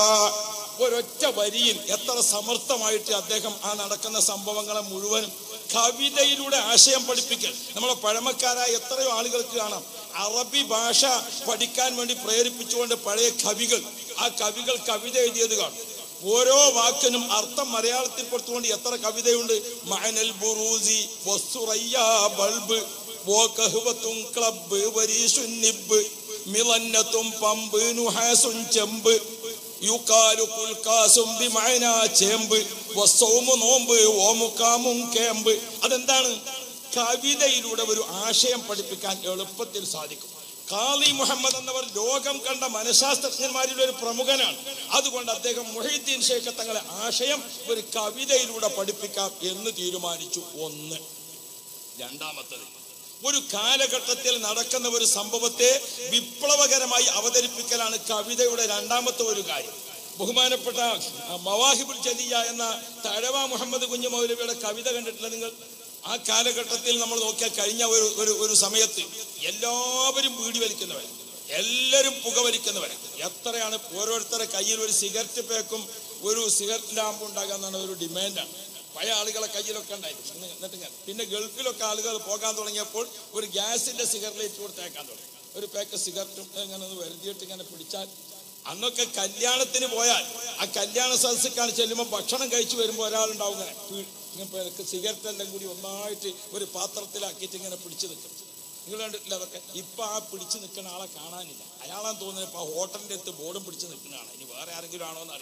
ഒരൊറ്റ വരിയിൽ എത്ര സമർത്ഥമായിട്ട് അദ്ദേഹം ആ നടക്കുന്ന സംഭവങ്ങളെ മുഴുവനും കവിതയിലൂടെ ആശയം പഠിപ്പിക്കൽ. നമ്മളെ പഴമക്കാരായ എത്രയോ ആളുകൾക്ക് കാണാം, അറബി ഭാഷ പഠിക്കാൻ വേണ്ടി പ്രേരിപ്പിച്ചുകൊണ്ട് പഴയ കവികൾ, ആ കവികൾ കവിത എഴുതിയത് കാണും. ഓരോ വാക്കിനും അർത്ഥം മലയാളത്തിൽ കൊടുത്തുകൊണ്ട് എത്ര കവിതയുണ്ട്. മഅനൽ ബുറൂസി വസ്സുറയ്യ ബൾബ് വകഹവത്തും ക്ലബ് വരീസുൻ നിബ് മിളന്നത്തും പമ്പ് നുഹാസുൻ ചെമ്പ് യുകാലു കുൽകാസും ബിമഅന ചേമ്പ് വസൗമു നോമ്പ് ഓമുകാമും കേമ്പ്. അതെന്താണ്? കവിതയിലൂടെ ഒരു ആശയം പഠിപ്പിക്കാൻ എളുപ്പത്തിൽ സാധിക്കും. ഖാളി മുഹമ്മദ് എന്നവർ ലോകം കണ്ട മനഃശാസ്ത്രജ്ഞന്മാരിൽ ഒരു പ്രമുഖനാണ്. അതുകൊണ്ട് അദ്ദേഹം മുഹീദ്ദീൻ ഷേഖ് തങ്ങളെ ആശയം ഒരു കവിതയിലൂടെ പഠിപ്പിക്കാം എന്ന് തീരുമാനിച്ചു. ഒന്ന്. രണ്ടാമത്തത്, ഒരു കാലഘട്ടത്തിൽ നടക്കുന്ന ഒരു സംഭവത്തെ വിപ്ലവകരമായി അവതരിപ്പിക്കലാണ് കവിതയുടെ രണ്ടാമത്തെ ഒരു കാര്യം. ബഹുമാനപ്പെട്ട മവാഹിബുൽ ജലിയ എന്ന തഴവ മുഹമ്മദ് കുഞ്ഞു മൗലവിയുടെ കവിത കണ്ടിട്ടില്ല നിങ്ങൾ? ആ കാലഘട്ടത്തിൽ നമ്മൾ നോക്കിയാൽ കഴിഞ്ഞ ഒരു ഒരു ഒരു സമയത്ത് എല്ലാവരും വീടി വലിക്കുന്നവർ, എല്ലാവരും പുകവലിക്കുന്നവർ. എത്രയാണ് ഓരോരുത്തരുടെ കയ്യിൽ ഒരു സിഗരറ്റ് പേക്കും ഒരു സിഗരറ്റിന്റെ ആമ്പ് ഉണ്ടാകാന്നാണ് ഒരു ഡിമാൻഡാണ്. പഴയ ആളുകളെ കയ്യിലൊക്കെ ഉണ്ടായിരുന്നു. എന്നിട്ട് പിന്നെ ഗൾഫിലൊക്കെ ആളുകൾ പോകാൻ തുടങ്ങിയപ്പോൾ ഒരു ഗ്യാസിന്റെ സിഗരറ്റ് കൊടുത്തേക്കാൻ തുടങ്ങി. ഒരു പാക്ക് സിഗരറ്റും ഇങ്ങനെ ഒന്ന് വരുത്തിയിട്ട് ഇങ്ങനെ പിടിച്ചാൽ, അന്നൊക്കെ കല്യാണത്തിന് പോയാൽ ആ കല്യാണ സദസ്സിക്കാണ് ചെല്ലുമ്പോൾ ഭക്ഷണം കഴിച്ചു വരുമ്പോൾ ഒരാളുണ്ടാവും ഇങ്ങനെ സിഗരറ്റ് എല്ലാം കൂടി ഒന്നായിട്ട് ഒരു പാത്രത്തിലാക്കിയിട്ട് ഇങ്ങനെ പിടിച്ചു നിൽക്കും. നിങ്ങൾ കണ്ടിട്ടില്ല അതൊക്കെ? ഇപ്പൊ ആ പിടിച്ചു നിൽക്കുന്ന ആളെ കാണാനില്ല. അയാളാന്ന് തോന്നുന്നത് ഇപ്പൊ ആ ഹോട്ടലിന്റെ അടുത്ത് ബോർഡും പിടിച്ചു നിൽക്കുന്നതാണ്. ഇനി വേറെ ആരെങ്കിലും ആണോ എന്ന് അറിയില്ല.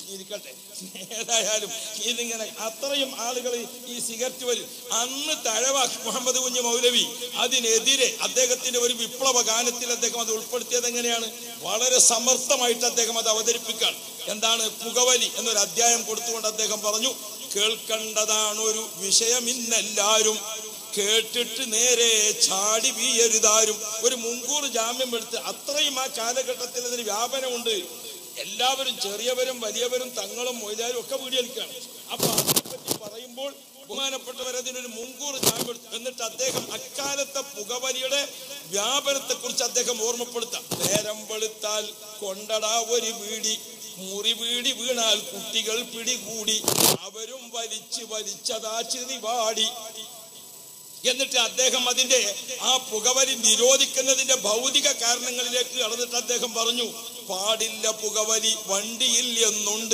ഇരിക്കട്ടെ. ഏതായാലും ഇതിങ്ങനെ അത്രയും ആളുകൾ ഈ സിഗരറ്റ് വലി അന്ന് തഴവ മുഹമ്മദ് കുഞ്ഞ് മൗലവി അതിനെതിരെ അദ്ദേഹത്തിന്റെ ഒരു വിപ്ലവ ഗാനത്തിൽ അദ്ദേഹം അത് ഉൾപ്പെടുത്തിയത് എങ്ങനെയാണ്? വളരെ സമർത്ഥമായിട്ട് അദ്ദേഹം അത് അവതരിപ്പിക്കാൻ. എന്താണ്? പുകവലി എന്നൊരു അധ്യായം കൊടുത്തുകൊണ്ട് അദ്ദേഹം പറഞ്ഞു, കേൾക്കേണ്ടതാണൊരു വിഷയം ഇന്നെല്ലാരും, കേട്ടിട്ട് നേരെ ചാടി വീയരുതാരും. ഒരു മുൻകൂർ ജാമ്യം എടുത്ത് അത്രയും ആ കാലഘട്ടത്തിൽ അതിന് വ്യാപനമുണ്ട്. എല്ലാവരും ചെറിയവരും വലിയവരും തങ്ങളും മൊയ്താരും ഒക്കെ വീടിയെടുക്കുകയാണ്. അപ്പൊ അതിനെപ്പറ്റി പറയുമ്പോൾ ബഹുമാനപ്പെട്ടവർ അതിനൊരു മുൻകൂർ ജാമ്യം എടുത്തു. എന്നിട്ട് അദ്ദേഹം അക്കാലത്തെ പുകവലിയുടെ വ്യാപനത്തെ കുറിച്ച് അദ്ദേഹം ഓർമ്മപ്പെടുത്താം. നേരം വെളുത്താൽ കൊണ്ടടാ ഒരു വീടി, മുറി വീടി വീണാൽ കുട്ടികൾ പിടികൂടി, അവരും വലിച്ച് വലിച്ചതാ ചിറിവാടി. എന്നിട്ട് അദ്ദേഹം അതിന്റെ ആ പുകവലി നിരോധിക്കുന്നതിന്റെ ഭൗതിക കാരണങ്ങളിലേക്ക് കടന്നിട്ട് അദ്ദേഹം പറഞ്ഞു, പാടില്ല പുകവലി വണ്ടിയിൽ എന്നുണ്ട്,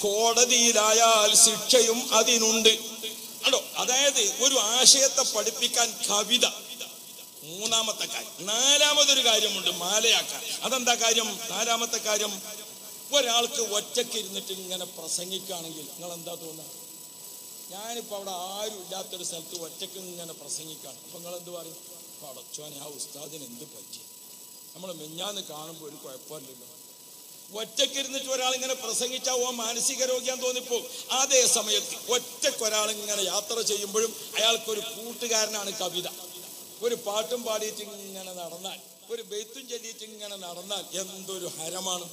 കോടതിയിലായാൽ ശിക്ഷയും അതിനുണ്ട്. ആണോ? അതായത് ഒരു ആശയത്തെ പഠിപ്പിക്കാൻ കവിത മൂന്നാമത്തെ കാര്യം. നാലാമതൊരു കാര്യമുണ്ട്, മാലയാക്കാൻ. അതെന്താ കാര്യം? നാലാമത്തെ കാര്യം, ഒരാൾക്ക് ഒറ്റയ്ക്ക് ഇരുന്നിട്ട് ഇങ്ങനെ പ്രസംഗിക്കുകയാണെങ്കിൽ നിങ്ങൾ എന്താ തോന്നുക? ഞാനിപ്പോൾ അവിടെ ആരും ഇല്ലാത്തൊരു സ്ഥലത്ത് ഒറ്റയ്ക്ക് ഇങ്ങനെ പ്രസംഗിക്കുകയാണ്. അപ്പം നിങ്ങൾ എന്ത് പറയും? പടച്ചോനെ, ആ ഉസ്താദിന് എന്ത് പറ്റി? നമ്മൾ മെഞ്ഞാന്ന് കാണുമ്പോൾ ഒരു കുഴപ്പമില്ലല്ലോ. ഒറ്റയ്ക്ക് ഇരുന്നിട്ട് ഒരാളിങ്ങനെ പ്രസംഗിച്ചാൽ ഓ മാനസിക രോഗിയാന്ന് തോന്നിപ്പോ. അതേ സമയത്ത് ഒറ്റയ്ക്ക് ഒരാളിങ്ങനെ യാത്ര ചെയ്യുമ്പോഴും അയാൾക്കൊരു കൂട്ടുകാരനാണ് കവിത. ഒരു പാട്ടും പാടിയിട്ട് ഇങ്ങനെ നടന്നാൽ, ഒരു ബെയ്ത്തും ചൊല്ലിയിട്ട് ഇങ്ങനെ നടന്നാൽ എന്തൊരു ഹരമാണ്.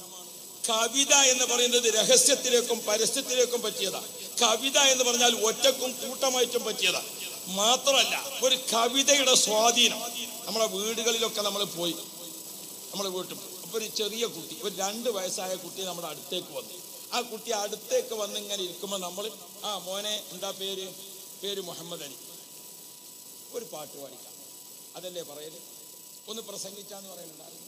കവിത എന്ന് പറയുന്നത് രഹസ്യത്തിലേക്കും പരസ്യത്തിലേക്കും പറ്റിയതാണ്. കവിത എന്ന് പറഞ്ഞാൽ ഒറ്റക്കും കൂട്ടമായിട്ടും പറ്റിയതാണ്. മാത്രമല്ല, ഒരു കവിതയുടെ സ്വാധീനം നമ്മളെ വീടുകളിലൊക്കെ നമ്മൾ പോയി, നമ്മളെ വീട്ടിൽ അപ്പൊ ഒരു ചെറിയ കുട്ടി, ഒരു രണ്ട് വയസ്സായ കുട്ടി നമ്മുടെ അടുത്തേക്ക് വന്നു. ആ കുട്ടി അടുത്തേക്ക് വന്ന് ഇങ്ങനെ ഇരിക്കുമ്പോൾ നമ്മൾ, ആ മോനെ എന്താ പേര്? പേര് മുഹമ്മദ് അലി, ഒരു പാട്ട് പാടിക്കാം, അതല്ലേ പറയല്? ഒന്ന് പ്രസംഗിച്ചാന്ന് പറയുന്നുണ്ടായിരുന്നു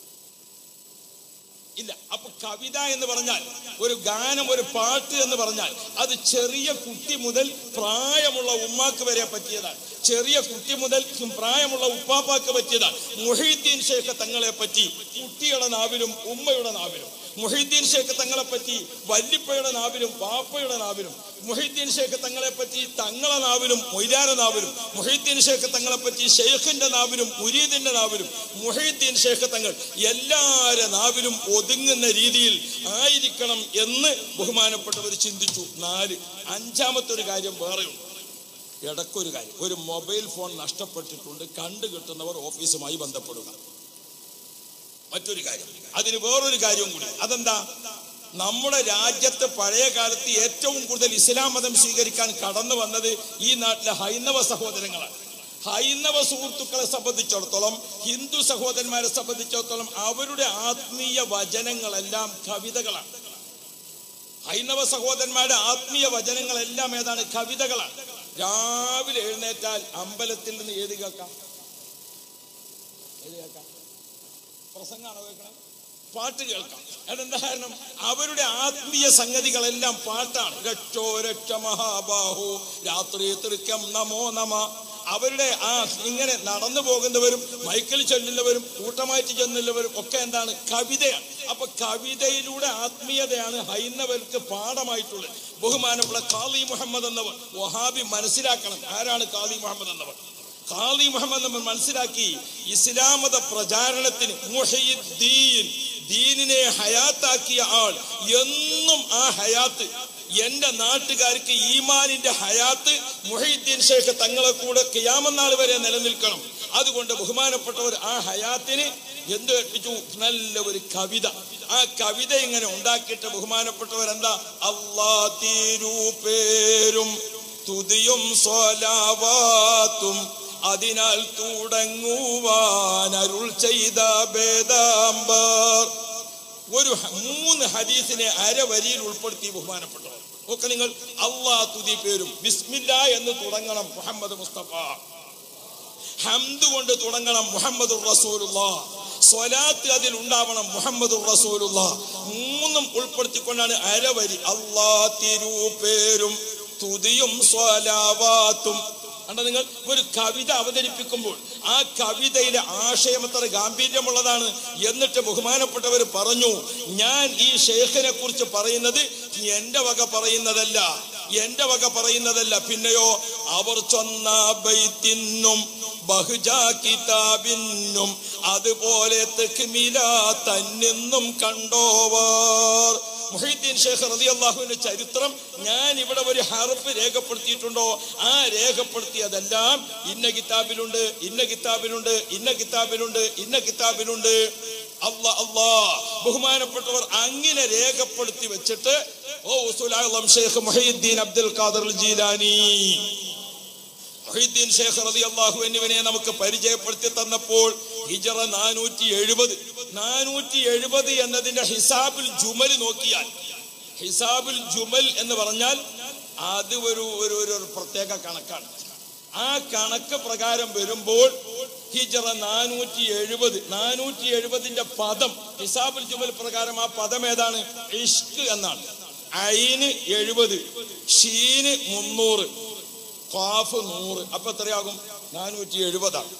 ഇല്ല. അപ്പൊ കവിത എന്ന് പറഞ്ഞാൽ, ഒരു ഗാനം, ഒരു പാട്ട് എന്ന് പറഞ്ഞാൽ അത് ചെറിയ കുട്ടി മുതൽ പ്രായമുള്ള ഉമ്മാക്ക് വരെ പറ്റിയതാണ്. ചെറിയ കുട്ടി മുതൽ പ്രായമുള്ള ഉപ്പാപ്പാക്ക് പറ്റിയതാണ്. മുഹീദ്ദീൻ ശൈഖ് തങ്ങളെ പറ്റി കുട്ടിയുടെ നാവിലും ഉമ്മയുടെ നാവിലും, മുഹീദ്ദീൻ ശൈഖ് തങ്ങളെ പറ്റി വല്ലിപ്പയുടെ നാവിലും വാപ്പയുടെ നാവിലും, മുഹീദ്ദീൻ ശൈഖ് തങ്ങളെ പറ്റി തങ്ങളെ നാവിലും മൊയ്ലാര നാവിലും, മുഹീദ്ദീൻ ശൈഖ് തങ്ങളെ പറ്റി ഷെയ്ഖിന്റെ നാവിലും മുരീദിന്റെ നാവിലും, മുഹീദ്ദീൻ ശൈഖ് തങ്ങൾ എല്ലാവരുടെ നാവിലും ഒതുങ്ങുന്ന രീതിയിൽ ആയിരിക്കണം എന്ന് ബഹുമാനപ്പെട്ടവർ ചിന്തിച്ചു. നാല്. അഞ്ചാമത്തെ ഒരു കാര്യം വേറെയുണ്ട്. ഇടയ്ക്കൊരു കാര്യം, ഒരു മൊബൈൽ ഫോൺ നഷ്ടപ്പെട്ടിട്ടുണ്ട്, കണ്ടു കിട്ടുന്നവർ ഓഫീസുമായി ബന്ധപ്പെടുക. മറ്റൊരു കാര്യം, അതിന് വേറൊരു കാര്യവും കൂടി. അതെന്താ? നമ്മുടെ രാജ്യത്ത് പഴയ കാലത്ത് ഏറ്റവും കൂടുതൽ ഇസ്ലാം മതം സ്വീകരിക്കാൻ കടന്നു വന്നത് ഈ നാട്ടിലെ ഹൈന്ദവ സഹോദരങ്ങളാണ്. ഹൈന്ദവ സുഹൃത്തുക്കളെ സംബന്ധിച്ചിടത്തോളം, ഹിന്ദു സഹോദരന്മാരെ സംബന്ധിച്ചിടത്തോളം അവരുടെ ആത്മീയ വചനങ്ങളെല്ലാം കവിതകളാണ്. ഹൈന്ദവ സഹോദരന്മാരുടെ ആത്മീയ വചനങ്ങളെല്ലാം ഏതാണ്? കവിതകളാണ്. രാവിലെ എഴുന്നേറ്റാൽ അമ്പലത്തിൽ നിന്ന് ഏത് കേൾക്കാം? ഏത് കേൾക്കാം? പ്രസംഗാണോ കേൾക്കണം? പാട്ട് കേൾക്കാം. അതെന്താ കാരണം? അവരുടെ ആത്മീയ സംഗതികളെല്ലാം പാട്ടാണ്. രക്ഷോ രക്ഷ മഹാബാഹോ രാത്രി തൃക്കം നമോ നമ. അവരുടെ ആ ഇങ്ങനെ നടന്നു പോകുന്നവരും മൈക്കിൽ ചൊല്ലുന്നവരും കൂട്ടമായിട്ട് ചെല്ലുന്നവരും ഒക്കെ എന്താണ്? കവിതയാണ്. അപ്പൊ കവിതയിലൂടെ ആത്മീയതയാണ് ഹൈന്ദവർക്ക് പാഠമായിട്ടുള്ളത്. ബഹുമാനമുള്ള ഖാദി മുഹമ്മദ് എന്നവർ, വഹാബി മനസ്സിലാക്കണം ആരാണ് ഖാദി മുഹമ്മദ് എന്നവർ. ഖാദി മുഹമ്മദ് എന്നവർ മനസ്സിലാക്കി, ഇസ്ലാമത പ്രചാരണത്തിന് മുഹയ്യിദ്ദീൻ, ദീനിനെ ഹയാത്താക്കിയ ആൾ, എന്നും ആ ഹയാത്ത് എന്റെ നാട്ടുകാർക്ക് ഈമാനിന്റെ ഹയാത്ത് മുഹയ്യിദ്ദീൻ ശൈഖ് തങ്ങളെ കൂടെ ഖിയാമത്ത് നാൾ വരെ നിലനിൽക്കണം. അതുകൊണ്ട് ബഹുമാനപ്പെട്ടവർ ആ ഹയാത്തിന് എന്ത് കൽപ്പിച്ചു? നല്ല ഒരു കവിത. ആ കവിത ഇങ്ങനെ ഉണ്ടാക്കിയിട്ട് ബഹുമാനപ്പെട്ടവർ എന്താ? അല്ലാ തിരുപേരും തുതിയും സ്വലാവാത്തും അതിനാൽ തുടങ്ങുവാൻ അരുൾ ചെയ്ത ഭേദാംബർ. ഒരു മൂന്ന് ഹദീസിനെ അരവരിയിൽ ഉൾപ്പെടുത്തി ബഹുമാനപ്പെട്ടവർ. ഒക്കെ നിങ്ങൾ അല്ലാ തുതി പേരും ബിസ്മില്ലാ എന്ന് തുടങ്ങണം മുഹമ്മദ് മുസ്തഫ, ഹംദ് കൊണ്ട് തുടങ്ങണം മുഹമ്മദുർ റസൂലുള്ളാഹ്, സ്വലാത്ത് അതിൽ ഉണ്ടാവണം മുഹമ്മദുർ റസൂലുള്ളാഹ്. മൂന്നും ഉൾപ്പെടുത്തിക്കൊണ്ടാണ് അരവരി. അല്ലാ തിരുപേരും തുതിയും സ്വലാവാത്തും കണ്ട നിങ്ങൾ ഒരു കവിത അവതരിപ്പിക്കുമ്പോൾ ആ കവിതയിലെ ആശയം എത്ര ഗാംഭീര്യമുള്ളതാണ്. എന്നിട്ട് ബഹുമാനപ്പെട്ടവർ പറഞ്ഞു, ഞാൻ ഈ ഷേഖിനെ കുറിച്ച് പറയുന്നത് എന്റെ വക പറയുന്നതല്ല, എന്റെ വക പറയുന്നതല്ല പിന്നെയോ അവർ ചൊന്ന ബൈത്തിനും ബഹുജാ കിതാബിനും അതുപോലെ തെക്മില തന്നിന്നും കണ്ടോവർ. മുഹീദ്ദീൻ ഷേഖ് റളിയല്ലാഹുവിന്റെ ചരിത്രം ഞാൻ ഇവിടെ ഒരു ഹർഫ് രേഖപ്പെടുത്തിയിട്ടുണ്ടോ, ആ രേഖപ്പെടുത്തിയതെല്ലാം ഇന്ന കിതാബിലുണ്ട്, ഇന്ന കിതാബിലുണ്ട്, ഇന്ന കിതാബിലുണ്ട്, ഇന്ന കിതാബിലുണ്ട്. അല്ലാ അല്ലാ ബഹുമാനപ്പെട്ടവർ അങ്ങനെ രേഖപ്പെടുത്തി വെച്ചിട്ട് ഓ ഉസൂൽ ആലം ഷേഖ് മുഹീദ്ദീൻ അബ്ദുൽ ഖാദിർ ജീലാനി മുഹീദ്ദീൻ ഷേഖ് റളിയല്ലാഹു അൻഹുവിനെ നമുക്ക് പരിചയപ്പെടുത്തി തന്നപ്പോൾ ഹിജറ നാനൂറ്റി എഴുപത് നാനൂറ്റി എഴുപത് എന്നതിന്റെ ഹിസാബുൽ ജുമൽ നോക്കിയാൽ, ഹിസാബുൽ ജുമൽ എന്ന് പറഞ്ഞാൽ അത് ഒരു ഒരു പ്രത്യേക കണക്കാണ്. ആ കണക്ക് പ്രകാരം വരുമ്പോൾ ഹിജറ നാനൂറ്റി എഴുപത് നാനൂറ്റി എഴുപതിന്റെ പദം ഹിസാബുൽ ജുമൽ പ്രകാരം ആ പദം ഏതാണ്? ഇഷ്ക് എന്നാണ്. ഐന് എഴുപത്, ഷീന് മുന്നൂറ്, ഖാഫ് നൂറ്. അപ്പൊ എത്രയാകും? നാനൂറ്റി എഴുപതാണ്.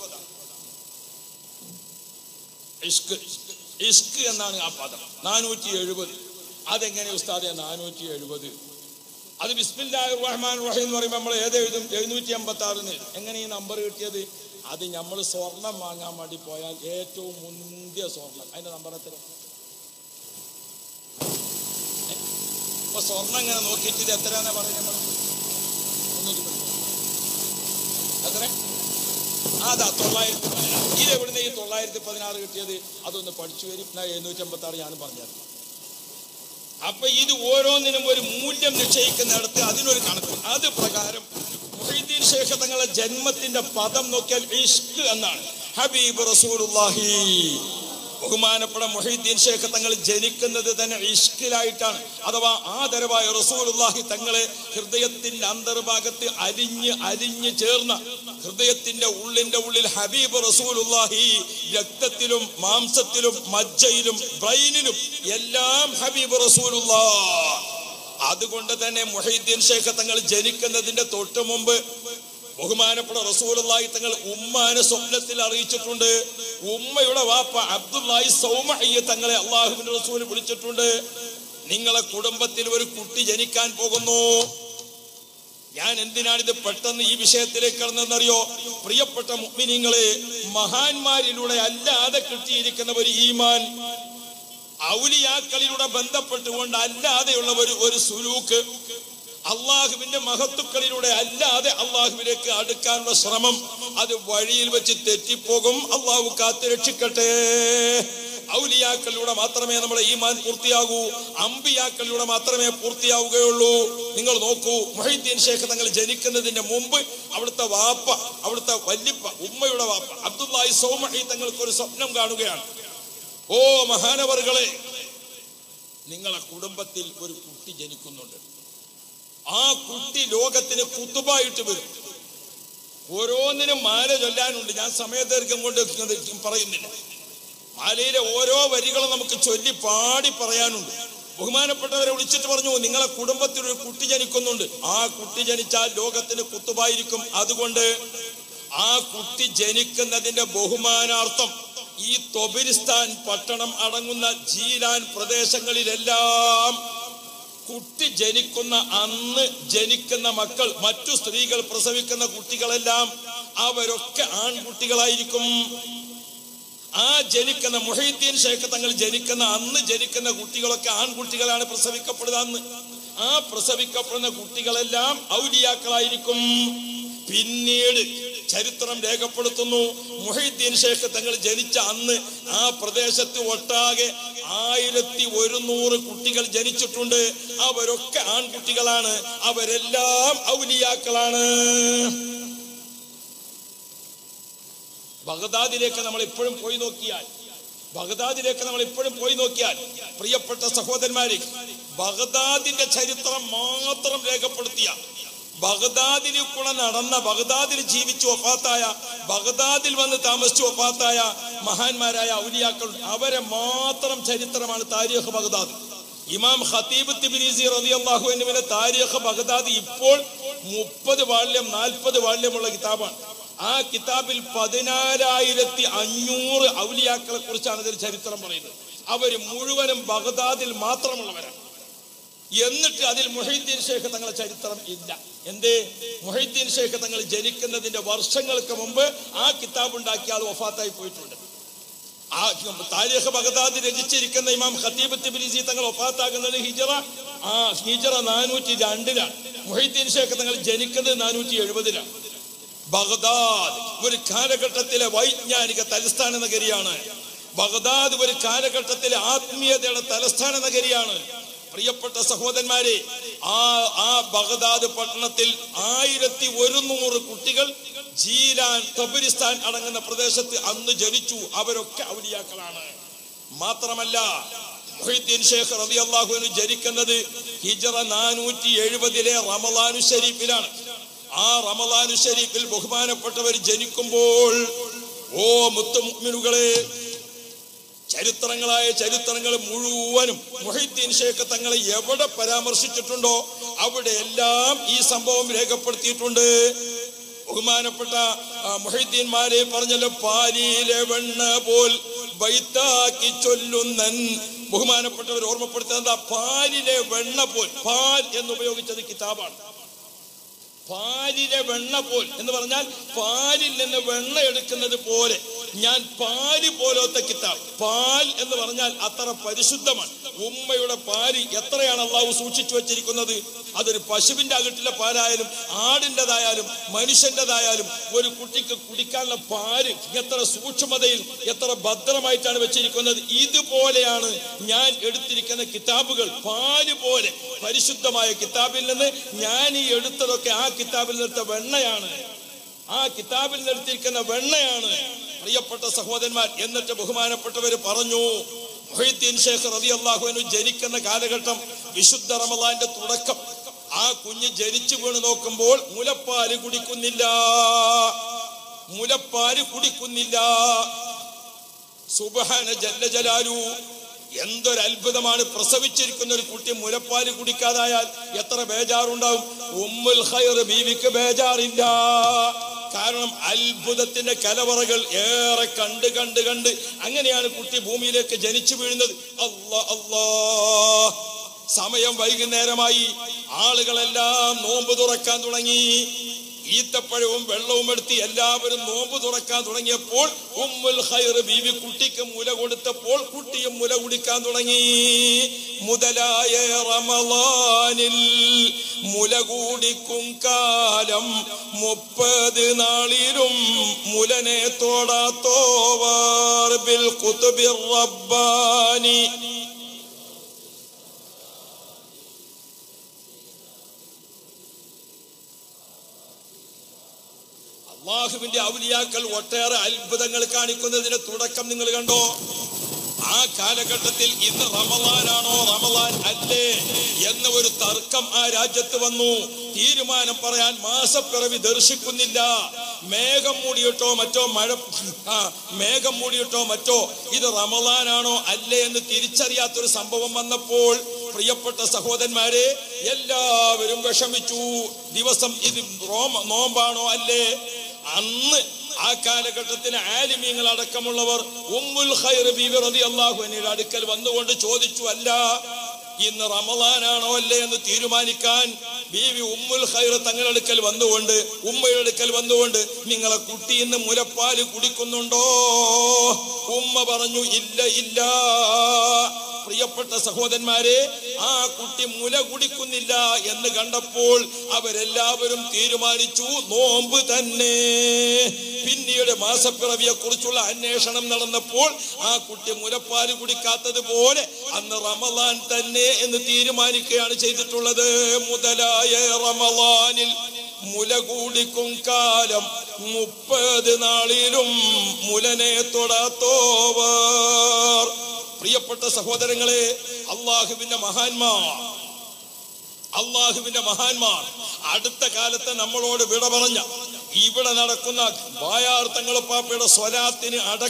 ഇഷ്ക് ഇഷ്ക് എന്നാണ് ആ പദം. നാനൂറ്റി എഴുപത് അതെങ്ങനെ ഉസ്താദെ നാനൂറ്റി എഴുപത്? അത് ബിസ്മില്ലാഹിർ റഹ്മാനിർ റഹീം എന്ന് പറയുമ്പോൾ നമ്മൾ ഏതെഴുതും? എഴുന്നൂറ്റി എൺപത്തി ആറിന്. എങ്ങനെ ഈ നമ്പർ കിട്ടിയത്? അത് നമ്മൾ സ്വർണം വാങ്ങാൻ വേണ്ടി പോയാൽ ഏറ്റവും മുന്തിയ സ്വർണം, അതിന്റെ നമ്പർ എത്ര? ഇപ്പൊ സ്വർണം ഇങ്ങനെ നോക്കിയിട്ട് ഇത് എത്രയാണെന്ന് പറഞ്ഞു നമ്മൾ മുന്നൂറ്റി പത്ത് എത്ര? അതാ തൊള്ളായിരത്തി പതിനാറ്. ഇത് എവിടുന്ന് ഈ തൊള്ളായിരത്തി പതിനാറ് കിട്ടിയത്? അതൊന്ന് പഠിച്ചു വരും. എഴുന്നൂറ്റി അമ്പത്തി ആറ് ഞാനും പറഞ്ഞത്. അപ്പൊ ഇത് ഓരോന്നിനും ഒരു മൂല്യം നിശ്ചയിക്കുന്നിടത്ത് അതിനൊരു കണക്ക്. അത് പ്രകാരം മുഹീദ്ദീൻ ഷേഖ് തങ്ങളുടെ ജന്മത്തിന്റെ പദം നോക്കിയാൽ ഇഷ്ക് എന്നാണ്. ഹബീബ് റസൂലുള്ളാഹി ബഹുമാനപ്പെട്ട മുഹീദ്ദീൻ ഷേഖ് തങ്ങൾ ജനിക്കുന്നത് തന്നെ ഇഷ്കിലായിട്ടാണ്. അഥവാ ആദരവായ റസൂലുള്ളാഹി തങ്ങളെ ഹൃദയത്തിന്റെ അന്തർഭാഗത്ത് അലിഞ്ഞ് അലിഞ്ഞ് ചേർന്ന, ഹൃദയത്തിന്റെ ഉള്ളിന്റെ ഉള്ളിൽ ഹബീബ് റസൂലുള്ളാഹി രക്തത്തിലും മാംസത്തിലും മജ്ജയിലും ബ്രെയിനിലും എല്ലാം ഹബീബ് റസൂലുള്ളാഹ്. അതുകൊണ്ട് തന്നെ മുഹീദ്ദീൻ ഷേഖ് തങ്ങൾ ജനിക്കുന്നതിന്റെ തൊട്ട് മുമ്പ് ബഹുമാനപ്പെട്ട റസൂലുള്ളാഹി തങ്ങൾ ഉമ്മാനെ സ്വപ്നത്തിൽ അറിയിച്ചിട്ടുണ്ട്. ഉമ്മയുടെ വാപ്പ അബ്ദുല്ലാഹി സൗമഇ തങ്ങളെ അല്ലാഹുവിന്റെ റസൂൽ വിളിച്ചിട്ടുണ്ട്. നിങ്ങളെ കുടുംബത്തിൽ ഒരു കുട്ടി ജനിക്കാൻ പോകുന്നു. ഞാൻ എന്തിനാണിത് പെട്ടെന്ന് ഈ വിഷയത്തിലേക്ക് കടന്നതെന്നറിയോ? പ്രിയപ്പെട്ട മുഅ്മിനീങ്ങളെ, മഹാന്മാരിലൂടെ അല്ലാതെ കിട്ടിയിരിക്കുന്ന ഒരു ഈമാൻ, ഔലിയാക്കളിലൂടെ ബന്ധപ്പെട്ടുകൊണ്ട് അല്ലാതെയുള്ള ഒരു ഒരു സുലൂക്ക്, അള്ളാഹുവിന്റെ മഹത്തുക്കളിലൂടെ അല്ലാതെ അള്ളാഹുവിലേക്ക് അടുക്കാനുള്ള ശ്രമം, അത് വഴിയിൽ വെച്ച് തെറ്റിപ്പോകും. അള്ളാഹു കാത്ത് രക്ഷിക്കട്ടെ. ഔലിയാക്കളിലൂടെ മാത്രമേ നമ്മുടെ ഈമാൻ പൂർത്തിയാകൂ, അമ്പിയാക്കളിലൂടെ മാത്രമേ പൂർത്തിയാവുകയുള്ളൂ. നിങ്ങൾ നോക്കൂ, മുഹീദ്ദീൻ ഷേഖ് തങ്ങൾ ജനിക്കുന്നതിന്റെ മുമ്പ് അവിടുത്തെ വാപ്പ, അവിടുത്തെ വല്യപ്പ, ഉമ്മയുടെ വാപ്പ അബ്ദുല്ലാഹി സൗമഇ തങ്ങൾക്ക് ഒരു സ്വപ്നം കാണുകയാണ്. ഓ മഹാനവറുകളെ, നിങ്ങളെ കുടുംബത്തിൽ ഒരു കുട്ടി ജനിക്കുന്നുണ്ട്. ആ കുട്ടി ലോകത്തിന് കുത്തുബായിട്ട് വരും. ഓരോന്നിനും മാല ചൊല്ലാനുണ്ട്. ഞാൻ സമയദൈർഘ്യം കൊണ്ട് പറയുന്നില്ല. മാലയിലെ ഓരോ വരികളും നമുക്ക് ചൊല്ലി പാടി പറയാനുണ്ട്. ബഹുമാനപ്പെട്ടവരെ വിളിച്ചിട്ട് പറഞ്ഞു, നിങ്ങളെ കുടുംബത്തിൽ ഒരു കുട്ടി ജനിക്കുന്നുണ്ട്. ആ കുട്ടി ജനിച്ചാൽ ലോകത്തിന് കുത്തുബായിരിക്കും. അതുകൊണ്ട് ആ കുട്ടി ജനിക്കുന്നതിന്റെ ബഹുമാനാർത്ഥം ഈ തൊബരിസ്ഥാൻ പട്ടണം അടങ്ങുന്ന ജീലാൻ പ്രദേശങ്ങളിലെല്ലാം കുട്ടി ജനിക്കുന്ന അന്ന് ജനിക്കുന്ന മക്കൾ, മറ്റു സ്ത്രീകൾ പ്രസവിക്കുന്ന കുട്ടികളെല്ലാം അവരൊക്കെ ആൺകുട്ടികളായിരിക്കും. ആ ജനിക്കുന്ന മുഹീദ്ദീൻ ഷേഖ് തങ്ങൾ ജനിക്കുന്ന അന്ന് ജനിക്കുന്ന കുട്ടികളൊക്കെ ആൺകുട്ടികളാണ് പ്രസവിക്കപ്പെടുക. അന്ന് ആ പ്രസവിക്കപ്പെടുന്ന കുട്ടികളെല്ലാം ഔലിയാക്കളായിരിക്കും. പിന്നീട് ചരിത്രം രേഖപ്പെടുത്തുന്നു, മുഹീദ്ദീൻ ഷേഖ് തങ്ങൾ ജനിച്ച അന്ന് ആ പ്രദേശത്ത് ഒട്ടാകെ ആയിരത്തി ഒരുന്നൂറ് കുട്ടികൾ ജനിച്ചിട്ടുണ്ട്. അവരൊക്കെ ആൺകുട്ടികളാണ്. അവരെല്ലാം ഔലിയാക്കളാണ്. ബഗ്ദാദിലേക്ക് നമ്മൾ ഇപ്പോഴും പോയി നോക്കിയാൽ ബഗ്ദാദിലേക്ക് നമ്മൾ ഇപ്പോഴും പോയി നോക്കിയാൽ പ്രിയപ്പെട്ട സഹോദരന്മാരെ, ബഗ്ദാദിന്റെ ചരിത്രം മാത്രം രേഖപ്പെടുത്തിയ, ബഗ്ദാദിൽ കൂടെ നടന്ന, ബഗ്ദാദിൽ ജീവിച്ചു വഫാത്തായ, ബഗ്ദാദിൽ വന്ന് താമസിച്ചു വഫാത്തായ മഹാന്മാരായ ഔലിയാക്കൾ, അവരെ മാത്രം ചരിത്രമാണ് താരീഖ് ബഗ്ദാദ്. ഇമാം ഖതീബ് തിബ്രിസി റളിയല്ലാഹു അൻഹുവിന്റെ താരീഖ് ബഗ്ദാദ് ഇപ്പോൾ മുപ്പത് വാള്യം നാൽപ്പത് വാള്യമുള്ള കിതാബാണ്. ആ കിതാബിൽ പതിനാലായിരത്തി അഞ്ഞൂറ് ഔലിയാക്കളെ കുറിച്ചാണ് ഇതിൽ ചരിത്രം പറയുന്നത്. അവർ മുഴുവനും ബഗ്ദാദിൽ മാത്രമുള്ളവരാണ്. എന്നിട്ട് അതിൽ മുഹൈദ്ദീൻ ഷേഖ് തങ്ങളുടെ ചരിത്രം ഇല്ല. എന്തേ? മുഹൈദ്ദീൻ ഷേഖ് തങ്ങൾ ജനിക്കുന്നതിന്റെ വർഷങ്ങൾക്ക് മുമ്പ് ആ കിതാബ് ഉണ്ടാക്കിയ ആൾ വഫാത്തായി പോയിട്ടുണ്ട്. ആ താരീഖ് ബഗ്ദാദ് രചിച്ചിരിക്കുന്ന ഇമാം ഖതീബ് തിബ്രിസി തങ്ങൾ വഫാത്താകുന്നത് ഹിജറ ആ ഹിജറ നാനൂറ്റി രണ്ടിലാണ്. മുഹൈദ്ദീൻ ഷേഖ് തങ്ങൾ ജനിക്കുന്നത് നാനൂറ്റി എഴുപതിലാണ്. ബഗ്ദാദ് ഒരു കാലഘട്ടത്തിലെ വൈജ്ഞാനിക തലസ്ഥാന നഗരിയാണ്. ബഗ്ദാദ് ഒരു കാലഘട്ടത്തിലെ ആത്മീയതയുടെ തലസ്ഥാന നഗരിയാണ്. പ്രിയപ്പെട്ട സഹോദരന്മാരെ, ആ ആ ബഗ്ദാദ് പട്ടണത്തിൽ ആയിരത്തി ഒരുന്നൂറ് കുട്ടികൾ ജീലാൻ തബരിസ്ഥാൻ അടങ്ങുന്ന പ്രദേശത്ത് അന്ന് ജനിച്ചു. അവരൊക്കെ ഔലിയാക്കളാണ്. മാത്രമല്ല മുഹൈദ്ദീൻ ഷേഖ് റളിയല്ലാഹു അൻഹു ജനിക്കുന്നത് ഹിജറ നാനൂറ്റി എഴുപതിലെ റമളാനു ശരീഫിലാണ്. ആ റമളാനു ശരീഫിൽ ബഹുമാനപ്പെട്ടവർ ജനിക്കുമ്പോൾ ഓ മുത്തുമുഅ്മിനുകളെ, ചരിത്രങ്ങളായ ചരിത്രങ്ങൾ മുഴുവനും മുഹൈദ്ദീൻ ഷേഖ് തങ്ങളെ എവിടെ പരാമർശിച്ചിട്ടുണ്ടോ അവിടെ എല്ലാം ഈ സംഭവം രേഖപ്പെടുത്തിയിട്ടുണ്ട്. ബഹുമാനപ്പെട്ട മുഹൈദ്ദീൻമാരെ പറഞ്ഞല്ലോ, പാലിയിലെ വെണ്ണ പോൽ ബൈത്താക്കി ചൊല്ലുന്നൻ. ബഹുമാനപ്പെട്ടവർ ഓർമ്മപ്പെടുത്തുന്നത് പാലിലെ വെണ്ണ പോൽ. പാൽ എന്ന് ഉപയോഗിച്ചത് കിതാബാണ്. പാലിലെ വെണ്ണ പോൽ എന്ന് പറഞ്ഞാൽ പാലിൽ നിന്ന് വെണ്ണ എടുക്കുന്നത് പോലെ. ഞാൻ പാല് പോലത്തെ കിതാബ്. പാൽ എന്ന് പറഞ്ഞാൽ അത്ര പരിശുദ്ധമാണ്. ഉമ്മയുടെ പാല് എത്രയാണ് അള്ളാഹു സൂക്ഷിച്ചു വെച്ചിരിക്കുന്നത്. അതൊരു പശുവിന്റെ അകട്ടിലെ പാലായാലും ആടിൻ്റെതായാലും മനുഷ്യൻ്റെതായാലും ഒരു കുട്ടിക്ക് കുടിക്കാനുള്ള പാല് എത്ര സൂക്ഷ്മതയിൽ എത്ര ഭദ്രമായിട്ടാണ് വെച്ചിരിക്കുന്നത്. ഇതുപോലെയാണ് ഞാൻ എടുത്തിരിക്കുന്ന കിതാബുകൾ. പാല് പോലെ പരിശുദ്ധമായ കിതാബിൽ നിന്ന് ഞാൻ ഈ എടുത്തതൊക്കെ ആ കിതാബിൽ നിന്നെടുത്ത വെണ്ണയാണ്. ആ കിതാബിൽ നിന്നെടുത്തിരിക്കുന്ന വെണ്ണയാണ് പ്രിയപ്പെട്ട സഹോദരന്മാർ. എന്നിട്ട് ബഹുമാനപ്പെട്ടവർ പറഞ്ഞു, മുഹൈദ്ദീൻ ഷേഖ് റളിയല്ലാഹു അൻഹു ജനിക്കുന്ന കാലഘട്ടം വിശുദ്ധ റമളാന്റെ തുടക്കം. ആ കുഞ്ഞ് ജനിച്ചു വീണ് നോക്കുമ്പോൾ മുലപ്പാല് കുടിക്കുന്നില്ല, മുലപ്പാല് കുടിക്കുന്നില്ല. സുബ്ഹാന ജല്ല ജലാലു, എന്തൊരു അത്ഭുതമാണ്. പ്രസവിച്ചിരിക്കുന്ന ഒരു കുട്ടി മുലപ്പാല് കുടിക്കാതായാൽ എത്ര ബേജാറുണ്ടാവും. ഉമ്മുൽ ഖൈർ ബീവിക്ക് ബേജാറില്ല. കാരണം അത്ഭുതത്തിന്റെ കലവറകൾ ഏറെ കണ്ട് കണ്ട് കണ്ട് അങ്ങനെയാണ് കുട്ടി ഭൂമിയിലേക്ക് ജനിച്ചു വീഴുന്നത്. അല്ലാ അല്ലാ, സമയം വൈകുന്നേരമായി. ആളുകളെല്ലാം നോമ്പ് തുറക്കാൻ തുടങ്ങി. ഈത്തപ്പഴവും വെള്ളവും എടുത്ത് എല്ലാവരും നോമ്പ് തുറക്കാൻ തുടങ്ങിയപ്പോൾ ഉമ്മുൽ ഖൈർ ബീവി കുട്ടിക്ക് മുല കൊടുത്തപ്പോൾ കുട്ടിയും മുല കുടിക്കാൻ തുടങ്ങി. മുതലായ റമളാനിൽ മുല കുടിക്കും കാലം മുപ്പത് നാളിലും മുലനെ തൊടാത്തോവർ ബിൽ ഖുത്ബിർ റബ്ബാനി. അല്ലാഹുവിന്റെ ഔലിയാക്കൾ ഒട്ടേറെ അത്ഭുതങ്ങൾ കാണിക്കുന്നതിന്റെ തുടക്കം നിങ്ങൾ കണ്ടോ? ആ കാലഘട്ടത്തിൽ ഇന്ന് റമളാനാണോ റമളാൻ അല്ലേ എന്ന ഒരു തർക്കം ആ രാജ്യത്ത് വന്നു. തീരുമാനം പറയാൻ മാസപ്പിറവി ദർശിക്കുന്നില്ല. മേഘം മൂടിയിട്ടോ മറ്റോ മഴ ആ മേഘം മൂടിയിട്ടോ മറ്റോ ഇത് റമളാനാണോ അല്ലേ എന്ന് തിരിച്ചറിയാത്തൊരു സംഭവം വന്നപ്പോൾ പ്രിയപ്പെട്ട സഹോദരന്മാരെ, എല്ലാവരും വിഷമിച്ചു. ദിവസം ഇത് നോമ്പാണോ അല്ലേ? അന്ന് ആ കാലഘട്ടത്തിന് ആലിമീങ്ങൾ അടക്കമുള്ളവർ ഉമ്മുൽ ഖൈർ ബീവി റളിയല്ലാഹു അൻഹയുടെ അടുക്കൽ വന്നുകൊണ്ട് ചോദിച്ചു, അല്ല ഇന്ന് റമളാനാണോ അല്ലേ എന്ന് തീരുമാനിക്കാൻ ബീവി ഉമ്മുൽ ഖൈർ തങ്ങളുടെ അടുക്കൽ വന്നുകൊണ്ട് ഉമ്മയുടെ അടുക്കൽ വന്നുകൊണ്ട് നിങ്ങളെ കുട്ടി ഇന്ന് മുലപ്പാല് കുടിക്കുന്നുണ്ടോ? ഉമ്മ പറഞ്ഞു, ഇല്ല ഇല്ല. പ്രിയപ്പെട്ട സഹോദരന്മാരെ, ആ കുട്ടി മുല കുടിക്കുന്നില്ല എന്ന് കണ്ടപ്പോൾ അവരെല്ലാവരും തീരുമാനിച്ചു നോമ്പ് തന്നെ. പിന്നീട് മാസപ്പിറവിയെ കുറിച്ചുള്ള അന്വേഷണം നടന്നപ്പോൾ ആ കുട്ടി മുലപ്പാല് കുടിക്കാത്തത് പോലെ അന്ന് റമളാൻ തന്നെ എന്ന് തീരുമാനിക്കുകയാണ് ചെയ്തിട്ടുള്ളത്. മുതലായ റമളാനിൽ മുല കുടിക്കും കാലം മുപ്പത് നാളിലും മുലനെ തൊടാത്തോവർ. പ്രിയപ്പെട്ട സഹോദരങ്ങളെ, അള്ളാഹുവിന്റെ മഹാന്മാർ അള്ളാഹുവിന്റെ മഹാന്മാർ അടുത്ത കാലത്ത് നമ്മളോട് വിട പറഞ്ഞ ഇവിടെ നടക്കുന്ന ബായാർ തങ്ങളുപ്പാപ്പയുടെ സ്വലാത്തിന് അടക്കം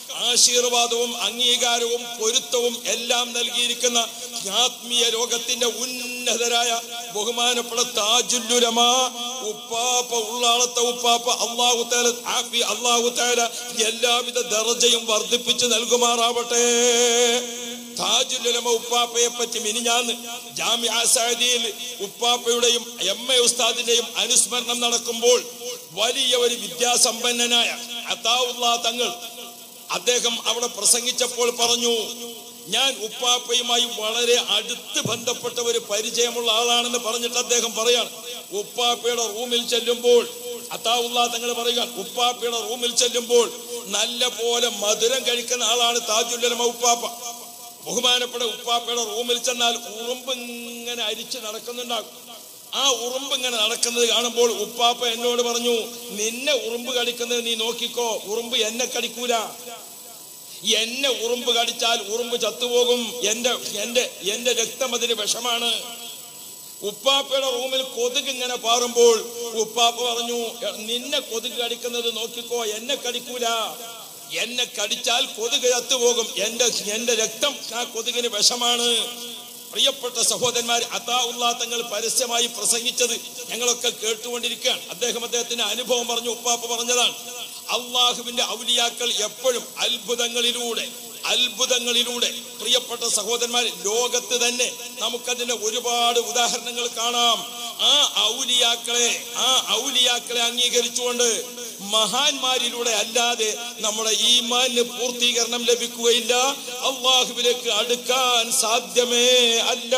ആശീർവാദവും അംഗീകാരവും പൊരുത്തവും എല്ലാം നൽകിയിരിക്കുന്ന ആത്മീയ ലോകത്തിന്റെ ഉന്നതരായ ബഹുമാനപ്പെട്ട താജുൽ ഉലമാ ഉപ്പാപ്പ ഉള്ളാളത്തെ ഉപ്പാപ്പ അല്ലാഹു തആല ആഫി അല്ലാഹു തആല എല്ലാവിധ ദർജയും വർദ്ധിപ്പിച്ച് നൽകുമാറാവട്ടെ. താജുൽ ഉലമ ഉപ്പാപ്പയെ പറ്റി മിനിഞ്ഞാന്ന് ജാമിഅ സഅദിയിൽ ഉപ്പാപ്പയുടെയും എം എ ഉസ്താദിന്റെയും അനുസ്മരണം നടക്കുമ്പോൾ വലിയ ഒരു വിദ്യാസമ്പന്നനായ അതാഉല്ലാ തങ്ങൾ അദ്ദേഹം അവിടെ പ്രസംഗിച്ചപ്പോൾ പറഞ്ഞു, ഞാൻ ഉപ്പാപ്പയുമായി വളരെ അടുത്ത് ബന്ധപ്പെട്ട ഒരു പരിചയമുള്ള ആളാണെന്ന് പറഞ്ഞിട്ട് അദ്ദേഹം പറയാണ്, ഉപ്പാപ്പയുടെ റൂമിൽ ചെല്ലുമ്പോൾ അതാഉല്ലാ തങ്ങൾ പറയുക, ഉപ്പാപ്പയുടെ റൂമിൽ ചെല്ലുമ്പോൾ നല്ല പോലെ മധുരം കഴിക്കുന്ന ആളാണ് താജുൽ ഉലമ ഉപ്പാപ്പ. ബഹുമാനപ്പെട്ട ഉപ്പാപ്പയുടെ റൂമിൽ ചെന്നാൽ ഉറുമ്പ് ഇങ്ങനെ അരിച്ച് നടക്കുന്നുണ്ടാകും. ആ ഉറുമ്പ് ഇങ്ങനെ നടക്കുന്നത് കാണുമ്പോൾ ഉപ്പാപ്പ എന്നോട് പറഞ്ഞു, നിന്നെ ഉറുമ്പ് കടിക്കുന്നത് നീ നോക്കിക്കോ, ഉറുമ്പ് എന്നെ കടിക്കൂല. എന്നെ ഉറുമ്പ് കടിച്ചാൽ ഉറുമ്പ് ചത്തുപോകും, എന്റെ എന്റെ എന്റെ രക്തം അതിന് വിഷമാണ്. ഉപ്പാപ്പയുടെ റൂമിൽ കൊതുക് ഇങ്ങനെ പാറുമ്പോൾ ഉപ്പാപ്പ പറഞ്ഞു, നിന്നെ കൊതുക് കടിക്കുന്നത് നോക്കിക്കോ, എന്നെ കടിക്കൂല. എന്നെ കടിച്ചാൽ കൊതുക് ചത്തുപോകും, എന്റെ എന്റെ രക്തം ആ കൊതുകിന് വിഷമാണ്. പ്രിയപ്പെട്ട സഹോദരന്മാർ, അതാഉല്ലാ തങ്ങൾ പരസ്യമായി പ്രസംഗിച്ചത് ഞങ്ങളൊക്കെ കേട്ടുകൊണ്ടിരിക്കുകയാണ്. അദ്ദേഹം അദ്ദേഹത്തിന്റെ അനുഭവം പറഞ്ഞു, ഉപ്പാപ്പ പറഞ്ഞതാണ്, അള്ളാഹുവിന്റെ ഔലിയാക്കൾ എപ്പോഴും അത്ഭുതങ്ങളിലൂടെ അത്ഭുതങ്ങളിലൂടെ പ്രിയപ്പെട്ട സഹോദരന്മാർ, ലോകത്ത് തന്നെ നമുക്കതിന്റെ ഒരുപാട് ഉദാഹരണങ്ങൾ കാണാം. ആ ഔലിയാക്കളെ ആ ഔലിയാക്കളെ അംഗീകരിച്ചുകൊണ്ട് മഹാന്മാരിലൂടെ അല്ലാതെ നമ്മുടെ ഈമാനിന് പൂർത്തീകരണം ലഭിക്കുകയില്ല, അള്ളാഹുവിലേക്ക് അടുക്കാൻ സാധ്യമേ അല്ല.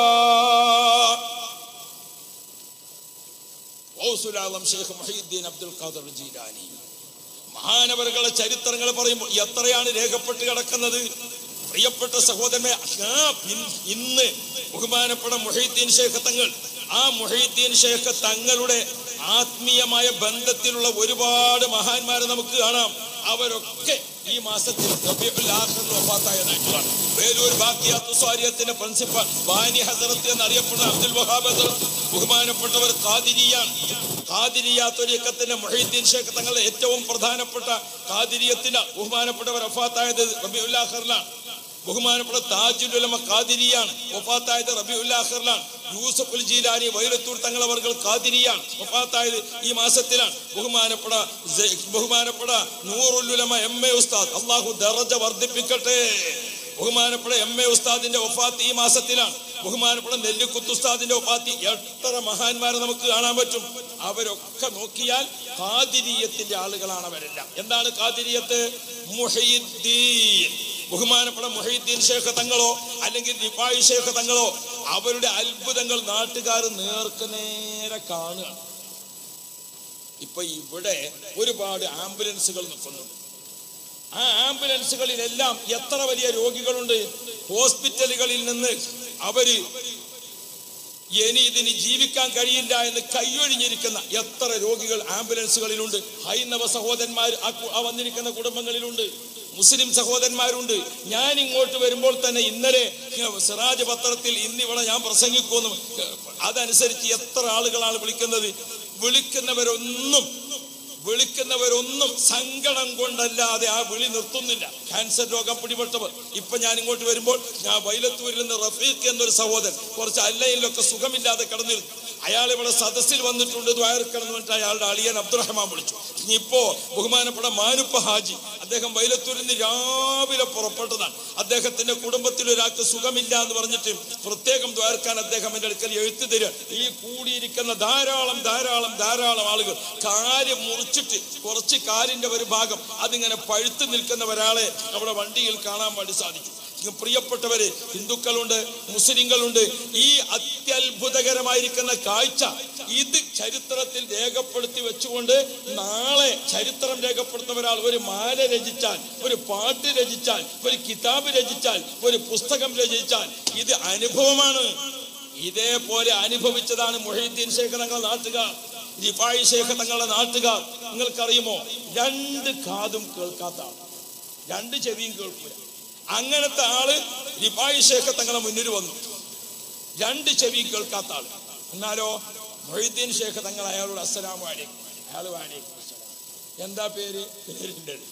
Ghausul Alam Shaikh Muhyiddin Abdul Qadir Jilani മഹാനവറുകളുടെ ചരിത്രങ്ങൾ പറയുമ്പോൾ എത്രയാണ് രേഖപ്പെട്ട് കിടക്കുന്നത്. പ്രിയപ്പെട്ട സഹോദരനെ, ഇന്ന് ബഹുമാനപ്പെട്ട മുഹീദ്ദീൻ ശൈഖ് തങ്ങൾ, ആ മുഹീദ്ദീൻ ശൈഖ് തങ്ങളുടെ ആത്മീയമായ ബന്ധത്തിലുള്ള ഒരുപാട് മഹാന്മാരെ നമുക്ക് കാണാം. അവരൊക്കെ ഈ മാസത്തിൽ റബീഉൽ ആഖിറിൽ വഫാത്തായതായിട്ടുള്ളതാണ്. വേലൂർ ബാഖിയാത്തു സ്വാരിയത്തിന്റെ പ്രിൻസിപ്പൽ ബാനി ഹസരത്ത് എന്നറിയപ്പെടുന്ന അബ്ദുൽ വഹാബ് ബഹുമാനപ്പെട്ടവർ ഖാദിരിയാണ്. ഖാദിരിയ ത്വരീഖത്തിന്റെ മുഹീദ്ദീൻ ശൈഖ് തങ്ങളുടെ ഏറ്റവും പ്രധാനപ്പെട്ട ഖാദിരിയത്തിന്റെ ബഹുമാനപ്പെട്ടവർ വഫാത്തായത് റബീഉൽ ആഖിറിലാണ്. ബഹുമാനപ്പെട്ട താജുൽ ഉലമ ഖാദിരിയാണ്, വഫാത്തായത് റബീഉൽ ആഖിറിലാണ്. യൂസുഫുൽ ജീലാനി വൈലത്തൂർ തങ്ങളവർകൾ ഖാദിരിയാണ്, വഫാത്തായത് ഈ മാസത്തിലാണ്. ബഹുമാനപ്പെട്ട ബഹുമാനപ്പെട്ട നൂറുൽ ഉലമ എം എ ഉസ്താദ്, അള്ളാഹു ദറജ വർദ്ധിപ്പിക്കട്ടെ, ബഹുമാനപ്പെട്ട എം എ ഉസ്താദിന്റെ വഫാത്ത് ഈ മാസത്തിലാണ്. ബഹുമാനപ്പെട്ട നെല്ലിക്കുത്ത് ഉസ്താദിന്റെ വഫാത്ത്. എത്ര മഹാന്മാരെ നമുക്ക് കാണാൻ പറ്റും. അവരൊക്കെ നോക്കിയാൽ ഖാദിരിയത്തിന്റെ ആളുകളാണ് അവരെല്ലാം. എന്താണ് ഖാദിരിയത്ത്? മുഹീദ്ദീൻ, ബഹുമാനപ്പെട്ട മുഹീദ്ദീൻ ശൈഖ് തങ്ങളോ അല്ലെങ്കിൽ റിഫായി ശൈഖ് തങ്ങളോ അവരുടെ അത്ഭുതങ്ങൾ നാട്ടുകാർ നേർക്ക് നേരെ കാണുകയാണ്. ഇപ്പൊ ഇവിടെ ഒരുപാട് ആംബുലൻസുകൾ നിൽക്കുന്നുണ്ട്. ആ ആംബുലൻസുകളിലെല്ലാം എത്ര വലിയ രോഗികളുണ്ട്. ഹോസ്പിറ്റലുകളിൽ നിന്ന് അവര് ഇനി ഇതിന് ജീവിക്കാൻ കഴിയില്ല എന്ന് കൈയൊഴിഞ്ഞിരിക്കുന്ന എത്ര രോഗികൾ ആംബുലൻസുകളിലുണ്ട്. ഹൈന്ദവ സഹോദരന്മാർ ആ വന്നിരിക്കുന്ന കുടുംബങ്ങളിലുണ്ട്, മുസ്ലിം സഹോദരന്മാരുണ്ട്. ഞാൻ ഇങ്ങോട്ട് വരുമ്പോൾ തന്നെ ഇന്നലെ സിറാജ് പത്രത്തിൽ ഇന്നിവിടെ ഞാൻ പ്രസംഗിക്കുന്നു, അതനുസരിച്ച് എത്ര ആളുകളാണ് വിളിക്കുന്നത്. വിളിക്കുന്നവരൊന്നും വിളിക്കുന്നവരൊന്നും സങ്കടം കൊണ്ടല്ലാതെ ആ വിളി നിർത്തുന്നില്ല. ക്യാൻസർ രോഗം പിടിപെട്ടവർ. ഇപ്പൊ ഞാൻ ഇങ്ങോട്ട് വരുമ്പോൾ ഞാൻ വൈലത്തൂരിൽ നിന്ന് റഫീഖ് എന്നൊരു സഹോദരൻ കുറച്ച് അല്ലയിലൊക്കെ സുഖമില്ലാതെ കിടന്നിരുന്നു. അയാൾ ഇവിടെ സദസ്സിൽ വന്നിട്ടുണ്ട്, ദ്വാരക്കണം എന്നിട്ട് അയാളുടെ അളിയൻ അബ്ദുറഹ്മാൻ വിളിച്ചു. ഇപ്പോ ബഹുമാനപ്പെട്ട മാനുപ്പ ഹാജി, അദ്ദേഹം വൈലത്തൂരിൽ നിന്ന് രാവിലെ പുറപ്പെട്ടതാണ്. അദ്ദേഹത്തിന്റെ കുടുംബത്തിൽ ഒരാൾക്ക് സുഖമില്ല എന്ന് പറഞ്ഞിട്ട് പ്രത്യേകം ദ്വാരക്കാൻ അദ്ദേഹം എന്റെ അടുക്കൽ എഴുത്തു തരിക. ഈ കൂടിയിരിക്കുന്ന ധാരാളം ധാരാളം ധാരാളം ആളുകൾ കാല് മുറിച്ചിട്ട് കുറച്ച് കാലിന്റെ ഒരു ഭാഗം അതിങ്ങനെ പഴുത്ത് നിൽക്കുന്ന ഒരാളെ അവിടെ വണ്ടിയിൽ കാണാൻ വേണ്ടി സാധിച്ചു. പ്രിയപ്പെട്ടവര്, ഹിന്ദുക്കളുണ്ട്, മുസ്ലിങ്ങളുണ്ട്. ഈ അത്യത്ഭുതകരമായിരിക്കുന്ന കാഴ്ച ഇത് ചരിത്രത്തിൽ രേഖപ്പെടുത്തി വെച്ചുകൊണ്ട് നാളെ ചരിത്രം രേഖപ്പെടുത്തുന്ന ഒരാൾ ഒരു മാല രചിച്ചാൽ, ഒരു പാട്ട് രചിച്ചാൽ, ഒരു കിതാബ് രചിച്ചാൽ, ഒരു പുസ്തകം രചിച്ചാൽ ഇത് അനുഭവമാണ്. ഇതേപോലെ അനുഭവിച്ചതാണ് മുഹീദ്ദീൻ ശൈഖ് തങ്ങളുടെ നാട്ടുകാർ, റിഫായി ശൈഖ് തങ്ങളുടെ നാട്ടുകാർ. നിങ്ങൾക്കറിയുമോ, രണ്ട് കാതും കേൾക്കാത്ത ആൾ, രണ്ട് ചെവിയും കേൾക്കൂല. അങ്ങനത്തെ ആള് റിഫായി ശൈഖ് തങ്ങളുടെ മുന്നിൽ വന്നു, രണ്ട് ചെവിയും കേൾക്കാത്ത ആള്. എന്നാലോ മുഹീദ്ദീൻ ശൈഖ് തങ്ങൾ അയാളോട് അസ്സലാമു അലൈക്കും, അയാൾ വാലൈക്കും അസ്സലാം, എന്താ പേര്? പേരിൻ്റെ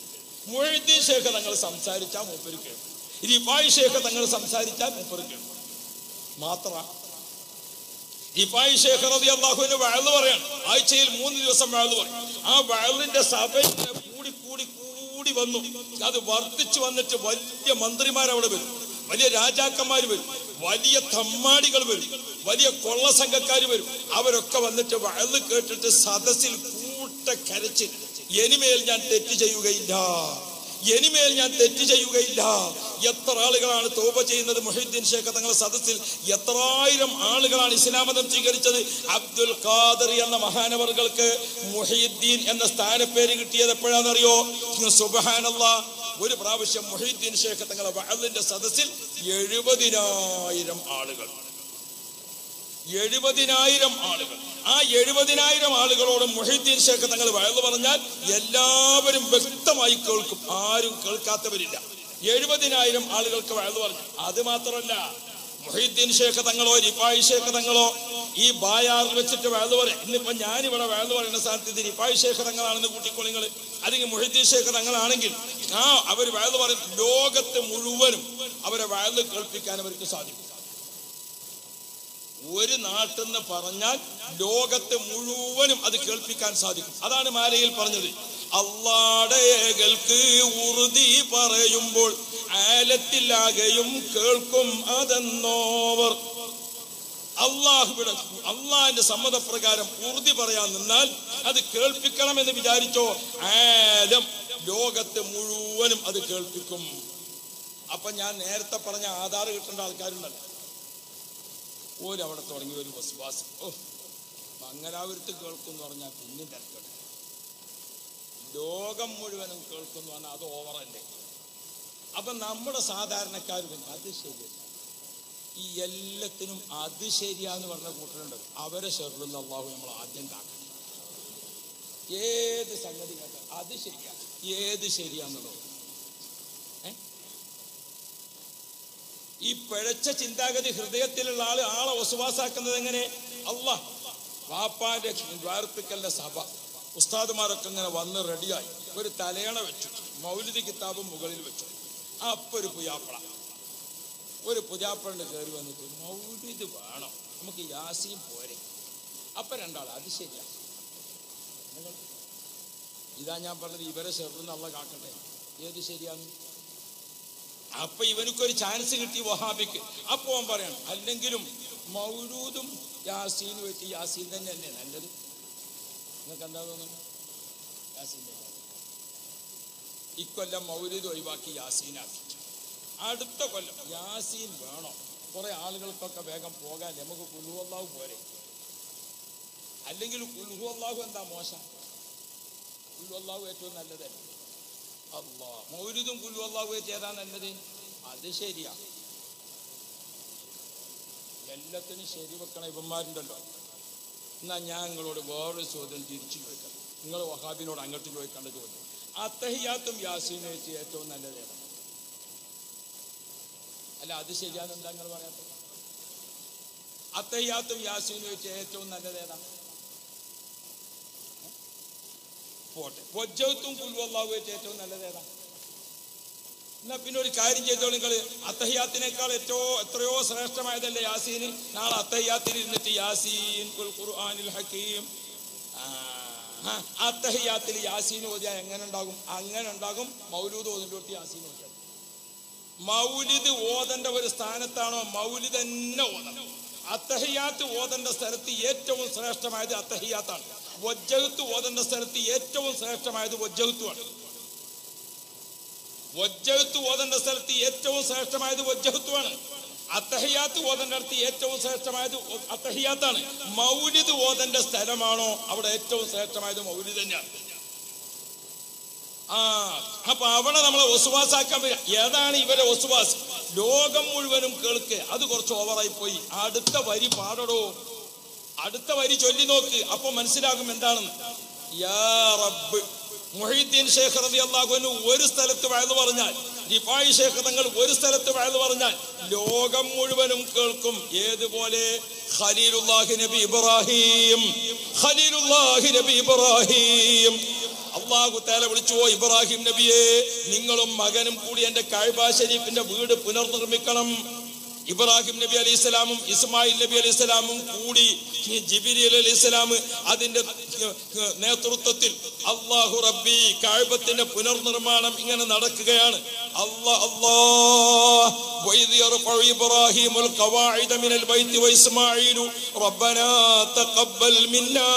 മുഹ്യിദ്ദീൻ ശേഖ് തങ്ങൾ സംസാരിച്ചാൽ മൂപ്പര് കേൾക്കും, റിഫായി ശേഖ് തങ്ങൾ സംസാരിച്ചാൽ മൂപ്പര് കേൾക്കും. മാത്രമാണ് റിഫായി ശേഖ് റളിയല്ലാഹു അൻഹു വഅദ് പറയാണ്, ആഴ്ചയിൽ മൂന്ന് ദിവസം വഅദ് പറയും. ആ വഅദിന്റെ സഭ കൂടി കൂടി കൂടി വന്നു, അത് വർദ്ധിച്ചു വന്നിട്ട് വലിയ മന്ത്രിമാരവിടെ വരും, വലിയ രാജാക്കന്മാർ വരും, വലിയ തമ്മാടികൾ വരും, വലിയ കൊള്ള സംഘക്കാർ വരും. അവരൊക്കെ വന്നിട്ട് വഅദ് കേട്ടിട്ട് സദസ്സിൽ കൂട്ട കരച്ചിൽ, ഇനിമേൽ ഞാൻ തെറ്റ് ചെയ്യുകയില്ല, ഇനിമേൽ ഞാൻ തെറ്റ് ചെയ്യുകയില്ല. എത്ര ആളുകളാണ് തൗബ ചെയ്യുന്നത് മുഹ്യിദ്ദീൻ ശേഖ് തങ്ങളുടെ സദസ്സിൽ? എത്രായിരം ആളുകളാണ് ഇസ്ലാം മതം സ്വീകരിച്ചത്? അബ്ദുൽ ഖാദർ എന്ന മഹാനവറുകൾക്ക് മുഹ്യിദ്ദീൻ എന്ന സ്ഥാനപ്പേര് കിട്ടിയത് എപ്പോഴാണെന്നറിയോ? സുബ്ഹാനല്ലാഹ്, ഒരു പ്രാവശ്യം മുഹ്യിദ്ദീൻ ശേഖ് തങ്ങളുടെ വഅദിന്റെ സദസ്സിൽ എഴുപതിനായിരം ആളുകൾ എഴുപതിനായിരം ആളുകൾ ആ എഴുപതിനായിരം ആളുകളോട് മുഹ്യിദ്ദീൻ ശേഖ് തങ്ങൾ വഅദ് പറഞ്ഞാൽ എല്ലാവരും വ്യക്തമായി കേൾക്കും, ആരും കേൾക്കാത്തവരില്ല. എഴുപതിനായിരം ആളുകൾക്ക് വഅദ് പറഞ്ഞു. അത് മാത്രമല്ല, മുഹ്യിദ്ദീൻ ശേഖ് തങ്ങളോ റിഫായി ശേഖ് തങ്ങളോ ഈ ബായാറിൽ വെച്ചിട്ട് വഅദ് പറയും. ഇന്നിപ്പോ ഞാനിവിടെ വഅദ് പറയുന്ന സ്ഥാനത്ത് ഇത് റിഫായി ശേഖ് തങ്ങളാണെന്ന് കൂട്ടിക്കൊള്ളിങ്ങൾ, അല്ലെങ്കിൽ മുഹ്യിദ്ദീൻ ശേഖ് തങ്ങളാണെങ്കിൽ ആ അവർ വഅദ് പറയും. ലോകത്ത് മുഴുവനും അവരെ വഅദ് കേൾപ്പിക്കാൻ അവർക്ക് സാധിക്കും. ഒരു നാട്ടിൽ നിന്ന് പറഞ്ഞാൽ ലോകത്തെ മുഴുവനും അത് കേൾപ്പിക്കാൻ സാധിക്കും. അതാണ് മാലയിൽ പറഞ്ഞത്, അല്ലാഹുവിലേക്ക് ഉറുദി പറയുമ്പോൾ ആലത്തിലാകെയും കേൾക്കും അതെന്നോവർ. അള്ളാഹുവിടെ അള്ളാഹിന്റെ സമ്മതപ്രകാരം ഉറുദി പറയാൻ നിന്നാൽ അത് കേൾപ്പിക്കണമെന്ന് വിചാരിച്ചോ, ആലം ലോകത്തെ മുഴുവനും അത് കേൾപ്പിക്കും. അപ്പൊ ഞാൻ നേരത്തെ പറഞ്ഞ ആധാർ കിട്ടേണ്ട ആൾക്കാരുണ്ടല്ലോ, ഓര് അവിടെ തുടങ്ങി ഒരു വസ്വാസം. ഓ, മംഗലാപുരത്ത് കേൾക്കും എന്ന് പറഞ്ഞാൽ പിന്നെ തിരക്കെടുക്കും. ലോകം മുഴുവനും കേൾക്കും എന്ന് പറഞ്ഞാൽ അത് ഓവറല്ലേ? അപ്പൊ നമ്മുടെ സാധാരണക്കാർ അത് ശരിയല്ല, ഈ എല്ലാത്തിനും അത് ശരിയാന്ന് പറഞ്ഞ കൂട്ടരുണ്ട്. അവരെ ഷെറിൽ അല്ലാഹു നമ്മൾ ആദ്യം കാക്കണം. ഏത് സംഗതി കേട്ടാൽ അത് ശരിയാ, ഏത് ശരിയാന്നുള്ളത്. ഈ പിഴച്ച ചിന്താഗതി ഹൃദയത്തിലുള്ള ആള് ആളെ വസുവാസാക്കുന്നത് എങ്ങനെ? അല്ലാഹ് വാപ്പാന്റെ ദ്വാരപ്പിക്കലിന്റെ സഭ ഉസ്താദുമാരൊക്കെ ഇങ്ങനെ വന്ന് റെഡിയായി ഒരു തലയണ വെച്ചു, മൗലിദ് കിതാബും മുകളിൽ വെച്ചു. അപ്പൊ ഒരു പുയാപ്പള ഒരു പുജാപ്പളിന്റെ കയറി വന്നിട്ട് മൗലിദ് വേണം, നമുക്ക് യാസീൻ പോരെ. അപ്പൊ രണ്ടാൾ അത് ശരിയാ. ഇതാ ഞാൻ പറഞ്ഞത്, ഇവരെ ഷെറിൽ അല്ലാഹ് കാക്കട്ടെ, ഏത് ശരിയാന്ന്. അപ്പൊ ഇവനക്കൊരു ചാൻസ് കിട്ടി വഹാബിക്ക്. അപ്പൊ അവൻ പറയണം, അല്ലെങ്കിലും മൗലൂദും യാസീനും വെച്ച് യാസീൻ തന്നെ അല്ലേ നല്ലത്. നിങ്ങൾക്ക് എന്താ തോന്നുന്നു? യാസീൻ തന്നെ. ഇക്കൊല്ലം മൗലൂദ് ഒഴിവാക്കി യാസീനാക്കി. അടുത്ത കൊല്ലം യാസീൻ വേണം, കുറെ ആളുകൾക്കൊക്കെ വേഗം പോകാൻ നമുക്ക് കുൽഹു അല്ലാഹു പോരെ. അല്ലെങ്കിൽ കുൽഹു അല്ലാഹു എന്താ മോശം? കുൽഹു അല്ലാഹു ഏറ്റവും നല്ലതല്ലേ. അല്ലാഹ് മൗലിദും കുൽഹു അല്ലാഹു ഏതാ നല്ലത്? അത് ശരിയാ. എല്ലാത്തിനും ശരി വെക്കണ ഇവന്മാരുണ്ടല്ലോ. എന്നാ ഞാൻ നിങ്ങളോട് വേറൊരു ചോദ്യം തിരിച്ചു ചോദിക്കണം. നിങ്ങൾ വഹാബിനോട് അങ്ങോട്ട് ചോദിക്കേണ്ട ചോദ്യം, അത്തഹിയാത്തും യാസീനും വെച്ച് ഏറ്റവും നല്ലത് ഏതാ? അല്ല, അത് ശരിയാണെന്താ നിങ്ങൾ പറയാത്തത്? അത്തഹിയാത്തും യാസീനും വെച്ച് ഏറ്റവും നല്ലത് ഏതാ? പോട്ടെ, വജ്ജത്തും കുൽഹു അല്ലാഹു വെച്ച് ഏറ്റവും നല്ലത് ഏതാ? എന്നാ പിന്നെ ഒരു കാര്യം ചെയ്തോളൂ, നിങ്ങൾ അത്തഹിയാത്തിനേക്കാൾ ഏറ്റവും എത്രയോ ശ്രേഷ്ഠമായതല്ലേ യാസീന്? നാളെ അത്തഹിയാത്തിൽ ഇരുന്നിട്ട് യാസീൻ ഖുൽ ഖുർആനിൽ ഹകീം, അത്തഹിയാത്തിൽ യാസീൻ ഓതിയാൽ എങ്ങനെ ഉണ്ടാകും? അങ്ങനെ ഉണ്ടാകും. മൗലൂദ് ഓതിട്ട് യാസീൻ ഓതിയാൽ. മൗലിദ് ഓതേണ്ട ഒരു സ്ഥാനത്താണോ മൗലിദ് തന്നെ ഓതണം. അത്തഹിയാത്ത് ഓതേണ്ട സ്ഥലത്ത് ഏറ്റവും ശ്രേഷ്ഠമായത് അത്തഹിയാത്താണ്. വജ്ജഹത്ത് ഓതേണ്ട സ്ഥലത്ത് ഏറ്റവും ശ്രേഷ്ഠമായത് വജ്ജഹത്തുമാണ്. വജ്ജഹത്ത് ഓതേണ്ട സ്ഥലത്ത് ഏറ്റവും ശ്രേഷ്ഠമായത് വജ്ജഹത്തുമാണ്. അത്തഹിയാത്ത് ഓതേണ്ട അടുത്ത് ഏറ്റവും ശ്രേഷ്ഠമായത് അത്തഹിയാത്താണ്. മൗലിദ് ഓതേണ്ട സ്ഥലമാണോ അവിടെ ഏറ്റവും ശ്രേഷ്ഠമായത് മൗലിദ് തന്നെയാണ്. ആ അപ്പൊ അവിടെ നമ്മളെ വസുവാസാക്കാൻ വരിക. ഏതാണ് ഇവരെ വസുവാസ്? ലോകം മുഴുവനും കേൾക്കുക, അത് കുറച്ച് ഓവറായി പോയി. അടുത്ത വരി പാടടോ, അടുത്ത വരി ചൊല്ലി നോക്ക്, അപ്പൊ മനസ്സിലാകും എന്താണെന്ന്. യാ റബ്ബ്, മുഹ്യിദ്ദീൻ ശേഖ് റളിയല്ലാഹു അൻഹു ഒരു സ്ഥലത്ത് വഅദ് പറഞ്ഞാൽ, റിഫായി ശേഖ് തങ്ങൾ ഒരു സ്ഥലത്ത് വഅദ് പറഞ്ഞാൽ ലോകം മുഴുവനും കേൾക്കും. ഏതുപോലെ? ഖലീലുല്ലാഹി നബി ഇബ്രാഹിം, ഖലീലുല്ലാഹി നബി ഇബ്രാഹിം അല്ലാഹു തആല വിളിച്ചു, ഓ ഇബ്രാഹിം നബിയെ, നിങ്ങളും മകനും കൂടി എന്റെ കഅബ ശരീഫിന്റെ വീട് പുനർനിർമ്മിക്കണം. ഇബ്രാഹിം നബി അലൈഹി സ്വലാമും ഇസ്മായിൽ നബി അലൈഹി സ്വലാമും കൂടി ജിബ്രീൽ അലൈഹി സ്വലാം അതിന്റെ നേതൃത്വത്തിൽ അല്ലാഹു റബ്ബി കഅബത്തിന്റെ പുനർനിർമ്മാണം ഇങ്ങനെ നടക്കുകയാണ്. അല്ലാഹ് അല്ലാഹ് വഇദ് യർഫഉ ഇബ്രാഹിമുൽ ഖവാഇദ മിനൽ ബൈത്തി വഇസ്മാഈലു റബ്ബനാ തഖബ്ബൽ മിന്നാ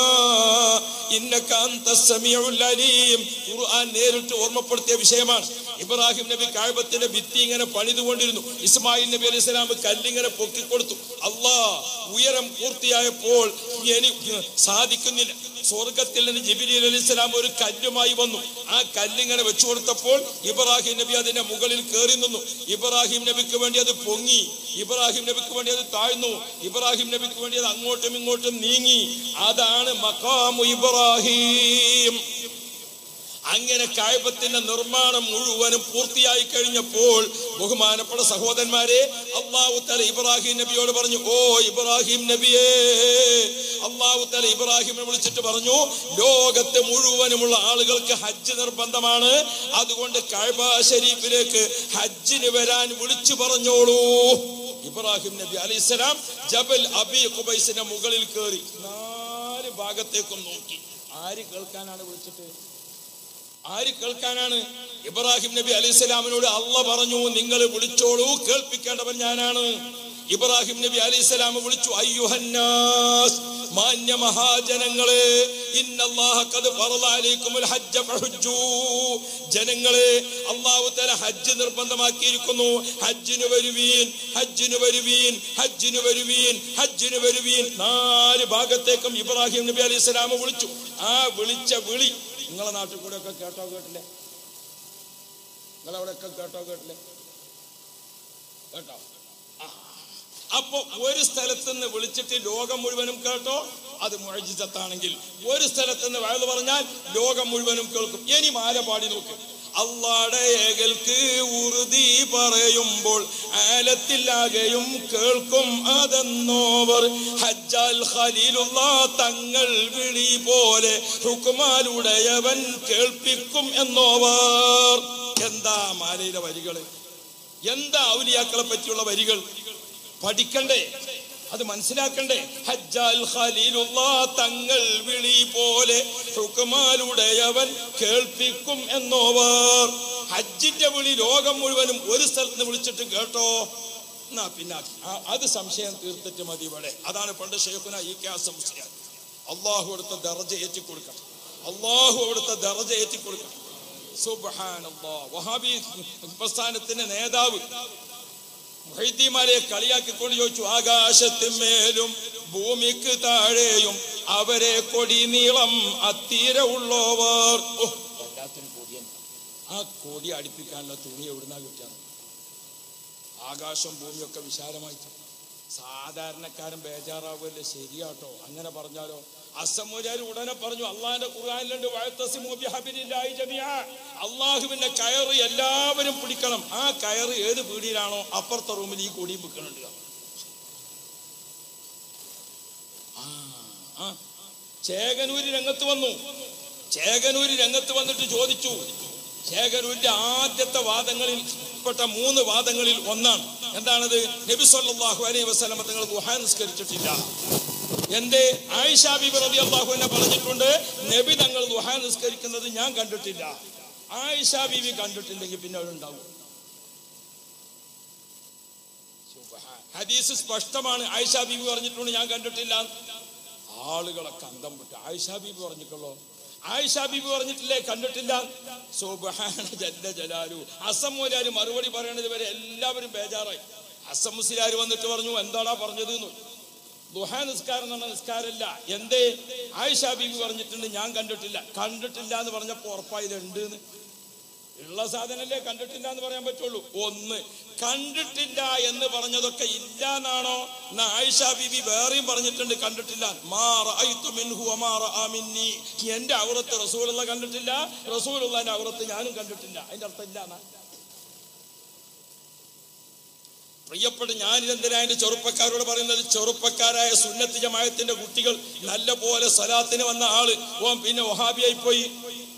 ഇന്നക അൻതസ് സമീഉൽ അലീം. ഖുർആൻ നേരിട്ട് ഓർമ്മപ്പെടുത്തിയ വിഷയമാണ്. ഇബ്രാഹിം നബി കഅബത്തിന്റെ ഭിത്തി ഇങ്ങനെ പണിതുകൊണ്ടിരുന്നു. ഇസ്മായിൽ നബി അലൈഹി സ്വലാം കല്ലിങ്ങനെ പൊക്കിക്കൊടുത്തു. അല്ലാഹ് ഉയരം പൂർത്തിയായപ്പോൾ ഇനി സാധിക്കുന്നില്ല. സ്വർഗത്തിൽ നിന്ന് ജിബ്രീൽ അലൈഹി സ്വലാം ഒരു കല്ലുമായി വന്നു. ആ കല്ലിങ്ങനെ വെച്ചു കൊടുത്തപ്പോൾ ഇബ്രാഹിം നബി അതിന്റെ മുകളിൽ കയറി നിന്നു. ഇബ്രാഹിം നബിക്ക് വേണ്ടി അത് പൊങ്ങി, ഇബ്രാഹിം നബിക്ക് വേണ്ടി അത് താഴ്ന്നു, ഇബ്രാഹിം നബിക്ക് വേണ്ടി അത് അങ്ങോട്ടും ഇങ്ങോട്ടും നീങ്ങി. അതാണ് മഖാമു ഇബ്രാഹിം. അങ്ങനെ കഅബത്തിന്റെ നിർമ്മാണം മുഴുവനും പൂർത്തിയായി കഴിഞ്ഞപ്പോൾ ബഹുമാനപ്പെട്ട സഹോദരന്മാരെ, അല്ലാഹു തആല ഇബ്രാഹിം നബിയോട് പറഞ്ഞു, ഓ ഇബ്രാഹിം നബിയേ, അല്ലാഹു തആല ഇബ്രാഹിമിനെ വിളിച്ചിട്ട് പറഞ്ഞു, ലോകത്തെ മുഴുവനുമുള്ള ആളുകൾക്ക് ഹജ്ജ് നിർബന്ധമാണ്. അതുകൊണ്ട് കഅബ ശരീഫിലേക്ക് ഹജ്ജിന് വരാൻ വിളിച്ചു പറഞ്ഞോളൂ. ഇബ്രാഹിം നബി അലൈഹിസ്സലാം ജബൽ അബീ ഖുബൈസിന്റെ മുകളിൽ കയറി നാല് ഭാഗത്തേക്കും നോക്കി. ആര് കേൾക്കാനാണ് വിളിച്ചിട്ട്? ആര് കേൾക്കാനാണ്? ഇബ്രാഹിം നബി അലൈഹി സ്വലാമിനോട് അല്ലാഹ് പറഞ്ഞു, നിങ്ങൾ വിളിച്ചോളൂ, കേൾപ്പിക്കേണ്ടവൻ ഞാനാണ്. ഇബ്രാഹിം നബി അലൈഹി സ്വലാം വിളിച്ചു, അയ്യുഹന്നാസ്, മാന്യ മഹാജനങ്ങളെ, ഇന്നല്ലാഹ ഖദ് ഫറള അലൈക്കുമുൽ ഹജ്ജ ഫഹജ്ജൂ. ജനങ്ങളെ, അല്ലാഹു തആല ഹജ്ജ് നിർബന്ധമാക്കിയിരിക്കുന്നു. ഹജ്ജിന് വരുവീൻ, ഹജ്ജിന് വരുവീൻ, ഹജ്ജിന് വരുവീൻ, ഹജ്ജിന് വരുവീൻ. നാല് ഭാഗത്തേക്കും ഇബ്രാഹിം നബി അലൈഹി സ്വലാം വിളിച്ചു. ആ വിളിച്ച വിളി നിങ്ങളെ നാട്ടിൽ കൂടെ ഒക്കെ കേട്ടോ കേട്ടില്ലേ? നിങ്ങളവിടെയൊക്കെ കേട്ടോ കേട്ടില്ലേ? കേട്ടോ? അപ്പൊ ഒരു സ്ഥലത്തുനിന്ന് വിളിച്ചിട്ട് ലോകം മുഴുവനും കേട്ടോ, അത് മുഅ്ജിസത്താണെങ്കിൽ. ഒരു സ്ഥലത്തുനിന്ന് വഅദ് പറഞ്ഞാൽ ലോകം മുഴുവനും കേൾക്കും. ഇനി മാല പാടി നോക്ക്. അല്ലാഹുടെ ഏകൽക്ക് ഉറുദി പറയുമ്പോൾ ആലത്തിലാകെയും കേൾക്കും അതെന്നോവർ. ഹജ്ജാൽ ഖലീലുള്ളാഹ് തങ്ങൾ വിളി പോലെ ഹുക്മാലുടയവൻ കേൾപ്പിക്കും എന്നോവർ. എന്താ മാലയിലെ വരികള്? എന്താ ഔലിയാക്കളെ പറ്റിയുള്ള വരികൾ? പഠിക്കണ്ടേ? അത് മനസ്സിലാക്കണ്ടേ? ഹജ്ജാൽ ഖലീലുള്ളാഹ് തങ്ങൾ വിളി പോലെ ഹുക്മാലുടയവൻ കേൾപ്പിക്കും എന്നോവർ. ഹജ്ജിന്റെ വിളി ലോകം മുഴുവനും ഒരു സ്ഥലത്ത് നിന്ന് വിളിച്ചിട്ട് കേട്ടോ, എന്നാ പിന്നെ അത് സംശയം തീർത്തിട്ട് മതി ഇവിടെ. അതാണ് പണ്ട് ശൈഖുന ഈ കാസം മുസ്ലിയാർ. അള്ളാഹു അവിടുത്തെ ദർജ ഏറ്റി കൊടുക്കണം. അള്ളാഹു അവിടുത്തെ ദർജ ഏറ്റി കൊടുക്കണം. സുബ്ഹാനല്ലാഹ്. വഹാബി പ്രസ്ഥാനത്തിന്റെ നേതാവ് മുഹൈദ്ദീമാരെ കളിയാക്കിക്കൊണ്ട് ചോദിച്ചു, ആകാശത്തിന്മേലും ഭൂമിക്ക് താഴെയും അവരെ കൊടി നീളം അത്തീര ഉള്ളവർ. വല്ലാത്തൊരു കൊടിയൻ. ആ കൊടി അടുപ്പിക്കാനുള്ള തുണി എവിടുന്നാ കിട്ടാണ്? ആകാശം ഭൂമിയൊക്കെ വിശാലമായിട്ട് സാധാരണക്കാരൻ ബേജാറാവുമല്ലേ? ശരിയാട്ടോ, അങ്ങനെ പറഞ്ഞാലോ? അസമുരാർ ഉടനെ പറഞ്ഞു, അള്ളാഹിന്റെ ഖുർആനിലുണ്ട്, വഅതസിമു ബിഹബിലില്ലാഹി ജമീഅ. അള്ളാഹുവിന്റെ കയറ് എല്ലാവരും പിടിക്കണം. ആ കയറ് ഏത് പീടിയിലാണോ അപ്പുറത്തെ റൂമിൽ ഈ കൊടിയും വെക്കുന്നുണ്ട്. ആ ചേകനൂര് രംഗത്ത് വന്നു. ചേകനൂര് രംഗത്ത് വന്നിട്ട് ചോദിച്ചു. ചേകനൂരിന്റെ ആദ്യത്തെ വാദങ്ങളിൽ പെട്ട മൂന്ന് വാദങ്ങളിൽ ഒന്നാണ്. എന്താണത്? നബി സല്ലല്ലാഹു അലൈഹി വസല്ലം തങ്ങൾ ദുഹാ നിസ്കരിച്ചിട്ടില്ല. എന്റെ ആയിഷ ബീബി റളിയല്ലാഹു അൻഹ പറഞ്ഞിട്ടുണ്ട്, നബി തങ്ങൾ ദുഹാ നിസ്കരിക്കുന്നത് ഞാൻ കണ്ടിട്ടില്ല. ആയിഷ ബീബി കണ്ടിട്ടില്ലെങ്കിൽ പിന്നെ അവരുണ്ടാവും. ഹദീസ് സ്പഷ്ടമാണ്. ആയിഷ ബീബി പറഞ്ഞിട്ടുണ്ട് ഞാൻ കണ്ടിട്ടില്ല. ആളുകളൊക്കെ അന്തം വിട്ടു. ആയിഷ ബീബി പറഞ്ഞിട്ടുള്ളോ? ആയിഷ ബീബി പറഞ്ഞിട്ടില്ലേ കണ്ടിട്ടില്ല? സുബ്ഹാന ജല്ല ജലാലു. ഹസൻ മുസ്ലിയാർ മറുപടി പറയണത് വരെ എല്ലാവരും ബേജാറായി. ഹസൻ മുസ്ലിയാർ വന്നിട്ട് പറഞ്ഞു, എന്താടാ പറഞ്ഞത്? ദുഹാ നിസ്കാരം എന്ന് പറഞ്ഞ നിസ്കാരമല്ല. എന്തേ? ആയിഷ ബീബി പറഞ്ഞിട്ടുണ്ട് ഞാൻ കണ്ടിട്ടില്ല. കണ്ടിട്ടില്ല എന്ന് പറഞ്ഞപ്പോ ഉറപ്പായത് ഉണ്ട് എന്ന്. ഉള്ള സാധനല്ലേ കണ്ടിട്ടില്ല എന്ന് പറയാൻ പറ്റുള്ളൂ. ഒന്ന്, കണ്ടിട്ടില്ല എന്ന് പറഞ്ഞതൊക്കെ ഇല്ല എന്നാണോ? എന്നാ ആയിഷ ബീബി വേറെയും പറഞ്ഞിട്ടുണ്ട് കണ്ടിട്ടില്ല. എന്റെ ഔറത്ത് റസൂലുള്ള കണ്ടിട്ടില്ല, റസൂലുള്ളാഹിന്റെ ഔറത്ത് ഞാനും കണ്ടിട്ടില്ല. അതിന്റെ അർത്ഥം ഇല്ല എന്നാ? പ്രിയപ്പെട്ട, ഞാനിതെന്തിനാ എന്റെ ചെറുപ്പക്കാരോട് പറയുന്നത്? ചെറുപ്പക്കാരായ സുന്നത്ത് ജമാഅത്തിന്റെ കുട്ടികൾ നല്ല പോലെ സലാത്തിന് വന്ന ആള് ഓൻ പിന്നെ വഹാബിയായി പോയി.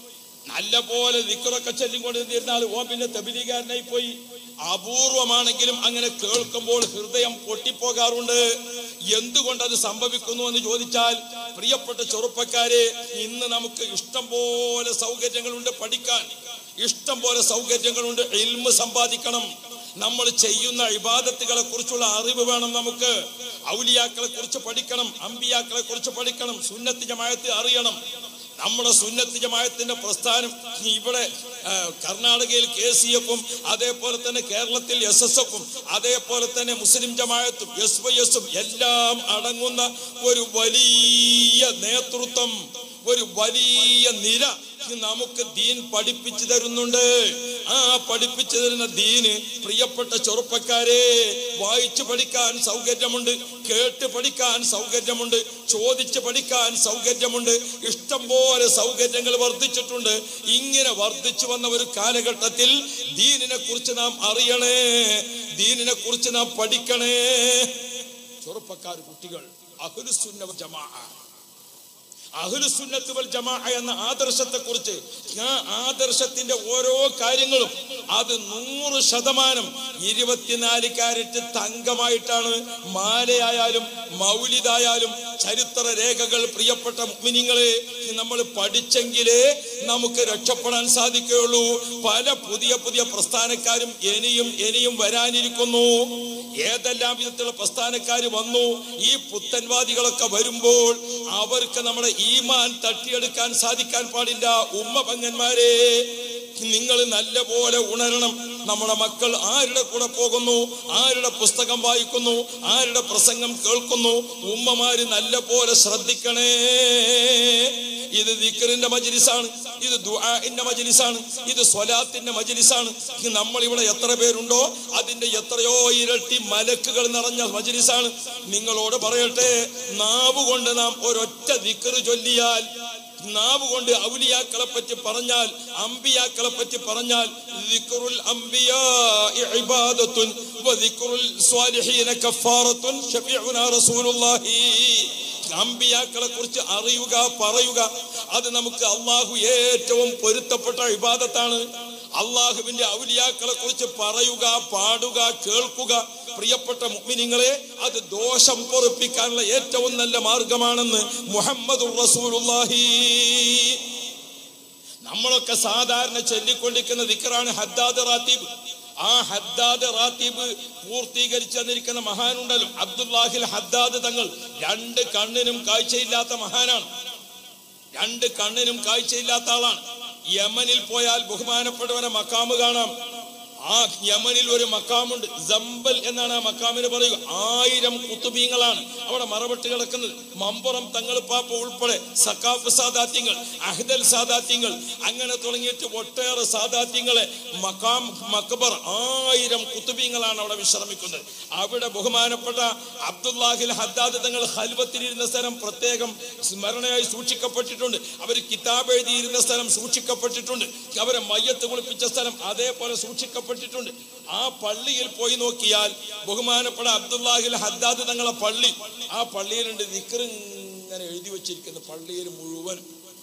നല്ല പോലെ ദിക്റൊക്കെ ചൊല്ലിക്കൊണ്ട് നിന്നിരുന്നാൽ ഓ പിന്നെ തബ്ലീഗുകാരനായി പോയി. അപൂർവമാണെങ്കിലും അങ്ങനെ കേൾക്കുമ്പോൾ ഹൃദയം പൊട്ടിപ്പോകാറുണ്ട്. എന്തുകൊണ്ടത് സംഭവിക്കുന്നു എന്ന് ചോദിച്ചാൽ, പ്രിയപ്പെട്ട ചെറുപ്പക്കാരെ, ഇന്ന് നമുക്ക് ഇഷ്ടം പോലെ സൗകര്യങ്ങളുണ്ട് പഠിക്കാൻ, ഇഷ്ടം പോലെ സൗകര്യങ്ങളുണ്ട്. ഇൽമ് സമ്പാദിക്കണം. നമ്മൾ ചെയ്യുന്ന ഇബാദത്തുകളെ കുറിച്ചുള്ള അറിവ് വേണം നമുക്ക്. ഔലിയാക്കളെ കുറിച്ച് പഠിക്കണം, അമ്പിയാക്കളെ കുറിച്ച് പഠിക്കണം, സുന്നത്ത് ജമാഅത്ത് അറിയണം. നമ്മുടെ സുന്നത്ത് ജമാഅത്തിന്റെ പ്രസ്ഥാനം ഇവിടെ കർണാടകയിൽ കെ സി എഫും, അതേപോലെ തന്നെ കേരളത്തിൽ എസ് എസ് എഫും, അതേപോലെ തന്നെ മുസ്ലിം ജമാഅത്തും എസ് വൈ എസും എല്ലാം അടങ്ങുന്ന ഒരു വലിയ നേതൃത്വം, ഒരു വലിയ നിര നമുക്ക് ദീൻ പഠിപ്പിച്ചു തരുന്നുണ്ട്. ആ പഠിപ്പിച്ചു തരുന്ന ദീന് പ്രിയപ്പെട്ട ചെറുപ്പക്കാരെ, വായിച്ചു പഠിക്കാൻ സൗകര്യമുണ്ട്, കേട്ട് പഠിക്കാൻ സൗകര്യമുണ്ട്, ചോദിച്ച് പഠിക്കാൻ സൗകര്യമുണ്ട്, ഇഷ്ടം പോലെ സൗകര്യങ്ങൾ വർദ്ധിച്ചിട്ടുണ്ട്. ഇങ്ങനെ വർദ്ധിച്ചു വന്ന ഒരു കാലഘട്ടത്തിൽ ദീനിനെ കുറിച്ച് നാം അറിയണേ, ദീനിനെ കുറിച്ച് നാം പഠിക്കണേ. ചെറുപ്പക്കാർ, കുട്ടികൾ, അഹ്ലുസുന്ന വൽ ജമാഅ, അഹ്ലുസുന്നത്ത് വൽ ജമാഅ എന്ന ആദർശത്തെ കുറിച്ച്, ആ ആദർശത്തിന്റെ ഓരോ കാര്യങ്ങളും അത് നൂറ് ശതമാനം ഇരുപത്തിനാല് കാരറ്റ് തങ്കമായിട്ടാണ് മാലയായാലും മൗലിദായാലും ചരിത്ര രേഖകൾ. പ്രിയപ്പെട്ട മുഅ്മിനീങ്ങളെ, നമ്മൾ പഠിച്ചെങ്കിലേ നമുക്ക് രക്ഷപ്പെടാൻ സാധിക്കുകയുള്ളൂ. പല പുതിയ പുതിയ പ്രസ്ഥാനക്കാരും ഇനിയും ഇനിയും വരാനിരിക്കുന്നു. ഏതെല്ലാം വിധത്തിലുള്ള പ്രസ്ഥാനക്കാർ വന്നു. ഈ പുത്തൻവാദികളൊക്കെ വരുമ്പോൾ അവർക്ക് നമ്മുടെ ഈമാൻ തട്ടിയെടുക്കാൻ സാധിക്കാൻ പാടില്ല. ഉമ്മ പെങ്ങന്മാരെ, നിങ്ങൾ നല്ല പോലെ ഉണരണം. നമ്മുടെ മക്കൾ ആരുടെ കൂടെ പോകുന്നു, ആരുടെ പുസ്തകം വായിക്കുന്നു, ആരുടെ പ്രസംഗം കേൾക്കുന്നു, ഉമ്മമാര് നല്ല പോലെ ശ്രദ്ധിക്കണേ. ഇത് ദിക്റിന്റെ മജ്ലിസാണ്, ഇത് ദുആഇന്റെ മജ്ലിസാണ്, ഇത് സ്വലാത്തിന്റെ മജ്ലിസാണ്. നമ്മൾ ഇവിടെ എത്ര പേരുണ്ടോ അതിന്റെ എത്രയോ ഇരട്ടി മലക്കുകൾ നിറഞ്ഞ മജ്ലിസാണ്. നിങ്ങളോട് പറയട്ടെ, നാവ് കൊണ്ട് നാം ഒരൊറ്റ ദിക്ർ ചൊല്ലിയാൽ, നാവ് കൊണ്ട് ഔലിയാക്കളെ പറ്റി പറഞ്ഞാൽ, അമ്പിയാക്കളെ പറ്റി പറഞ്ഞാൽ, ദിക്റുൽ അംബിയാഇ ഇബാദത്തുൻ വദിക്റുൽ സ്വാലിഹീന കഫാറത്തുൻ ശഫീഉനാ റസൂലുള്ളാഹി. അമ്പിയാക്കളെ കുറിച്ച് അറിയുക, പറയുക, അത് നമുക്ക് അള്ളാഹു ഏറ്റവും പൊരുത്തപ്പെട്ട ഇബാദത്താണ്. അള്ളാഹുവിന്റെ ഔലിയാക്കളെ കുറിച്ച് പറയുക, പാടുക, കേൾക്കുക, പ്രിയപ്പെട്ട മുഅ്മിനീങ്ങളെ, അത് ദോഷം പൊറുപ്പിക്കാനുള്ള ഏറ്റവും നല്ല മാർഗമാണെന്ന് മുഹമ്മദുർ റസൂലുള്ളാഹി. നമ്മളൊക്കെ സാധാരണ ചൊല്ലിക്കൊണ്ടിരിക്കുന്ന ദിക്റാണ് ഹദ്ദാദ് റാത്തീബ്. ആ ഹദ്ദാദ് റാത്തീബ് പൂർത്തീകരിച്ചു തന്നിരിക്കുന്ന മഹാനുണ്ടല്ലോ, അബ്ദുല്ലാഹിൽ ഹദ്ദാദ് തങ്ങൾ. രണ്ട് കണ്ണിനും കാഴ്ചയില്ലാത്ത മഹാനാണ്, രണ്ട് കണ്ണിനും കാഴ്ചയില്ലാത്ത ആളാണ്. യമനിൽ പോയാൽ ബഹുമാനപ്പെട്ടവരെ മക്കാമ് കാണാം. ആ യമനിൽ ഒരു മക്കാമുണ്ട്, ജംബൽ എന്നാണ് ആ മക്കാമിന് പറയുക. ആയിരം കുത്തുബീങ്ങളാണ് അവിടെ മറവിട്ട് കിടക്കുന്നത്. മമ്പുറം തങ്ങൾ പാപ്പ ഉൾപ്പെടെ സക്കാഫ് സാദാത്യങ്ങൾ, അഹ്ദൽ സാദാത്യങ്ങൾ, അങ്ങനെ തുടങ്ങിയിട്ട് ഒട്ടേറെ സാദാത്യങ്ങളെ മക്കാം മക്ബർ, ആയിരം കുത്തുബീങ്ങളാണ് അവിടെ വിശ്രമിക്കുന്നത്. അവിടെ ബഹുമാനപ്പെട്ട അബ്ദുല്ലാഹിൽ ഹദ്ദാദ് തങ്ങൾ ഖൽവത്തിലിരുന്ന സ്ഥലം പ്രത്യേകം സ്മരണയായി സൂക്ഷിക്കപ്പെട്ടിട്ടുണ്ട്. അവർ കിതാബ് എഴുതിയിരുന്ന സ്ഥലം സൂക്ഷിക്കപ്പെട്ടിട്ടുണ്ട്. അവരെ മയ്യത്ത് കുളിപ്പിച്ച സ്ഥലം അതേപോലെ സൂക്ഷിക്കപ്പെട്ടിട്ടുണ്ട്. ആ പള്ളിയിൽ പോയി നോക്കിയാൽ ബഹുമാനപ്പെട്ട അബ്ദുല്ലാഹിൽ ഹദ്ദാദ് തങ്ങളെ പള്ളി, ആ പള്ളിയിലുണ്ട് ദിക്ർ ഇങ്ങനെ എഴുതി വെച്ചിരിക്കുന്നു, പള്ളിയിൽ മുഴുവൻ.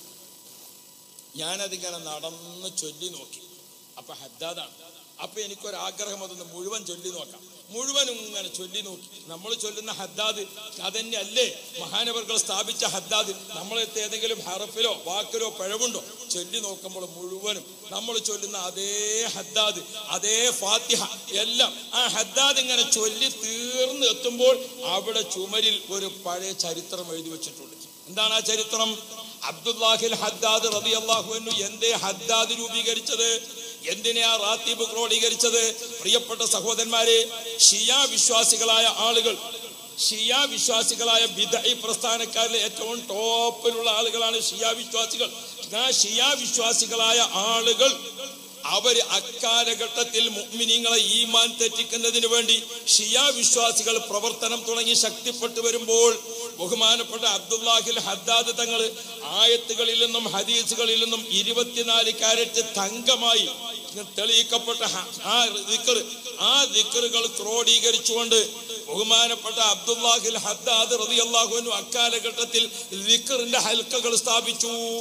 ഞാനതിങ്ങനെ നടന്ന് ചൊല്ലി നോക്കി. അപ്പൊ ഹദ്ദാദാണ്. അപ്പൊ എനിക്കൊരാഗ്രഹം, അതൊന്ന് മുഴുവൻ ചൊല്ലി നോക്കാം. മുഴുവനും ഇങ്ങനെ ചൊല്ലി നോക്കി. നമ്മൾ ചൊല്ലുന്ന ഹദ്ദാദ് അതന്നെ അല്ലേ മഹാനവർകൾ സ്ഥാപിച്ച ഹദ്ദാദ്? നമ്മളത്തെ ഏതെങ്കിലും ഹറഫിലോ വാക്കിലോ പിഴവുണ്ടോ? ചൊല്ലി നോക്കുമ്പോൾ മുഴുവനും നമ്മൾ ചൊല്ലുന്ന അതേ ഹദ്ദാദ്, അതേ ഫാത്തിഹ എല്ലാം. ആ ഹദ്ദാദ് ഇങ്ങനെ ചൊല്ലി തീർന്ന് എത്തുമ്പോൾ അവിടെ ചുമരിൽ ഒരു പഴയ ചരിത്രം എഴുതി വെച്ചിട്ടുണ്ട്. എന്താണ് ആ ചരിത്രം? അബ്ദുല്ലാഹിൽ ഹദ്ദാദ് റളിയല്ലാഹു അൻഹു എന്തേ ഹദ്ദാദ് രൂപീകരിച്ചത്? എന്തിനാ റാത്തീബ് ക്രോഡീകരിച്ചത്? പ്രിയപ്പെട്ട സഹോദരന്മാരെ, ഷിയാ വിശ്വാസികളായ ആളുകൾ, ഷിയാ വിശ്വാസികളായ ബിദ്അഈ പ്രസ്ഥാനക്കാരിലെ ഏറ്റവും ടോപ്പിലുള്ള ആളുകളാണ് ഷിയാ വിശ്വാസികൾ. ആ ഷിയാ വിശ്വാസികളായ ആളുകൾ അവർ അക്കാലഘട്ടത്തിൽ മുഅ്മിനീങ്ങളെ ഈമാൻ തെറ്റിക്കുന്നതിന് വേണ്ടി ഷിയാ വിശ്വാസികൾ പ്രവർത്തനം തുടങ്ങി ശക്തിപ്പെട്ടു വരുമ്പോൾ ബഹുമാനപ്പെട്ട അബ്ദുല്ലാഹിൽ ഹദ്ദാദ് തങ്ങൾ ആയത്തുകളിൽ നിന്നും ഹദീസുകളിൽ നിന്നും ഇരുപത്തിനാല് കാരറ്റ് തങ്കമായി തെളിയിക്കപ്പെട്ട ആ ദിക്ർ, ആ ദിക്റുകൾ ക്രോഡീകരിച്ചുകൊണ്ട് ബഹുമാനപ്പെട്ട അബ്ദുല്ലാഹിൽ ഹദ്ദാദ് റളിയല്ലാഹു അൻഹു അക്കാലഘട്ടത്തിൽ ദിക്റിന്റെ ഹൽക്കകൾ സ്ഥാപിച്ചു.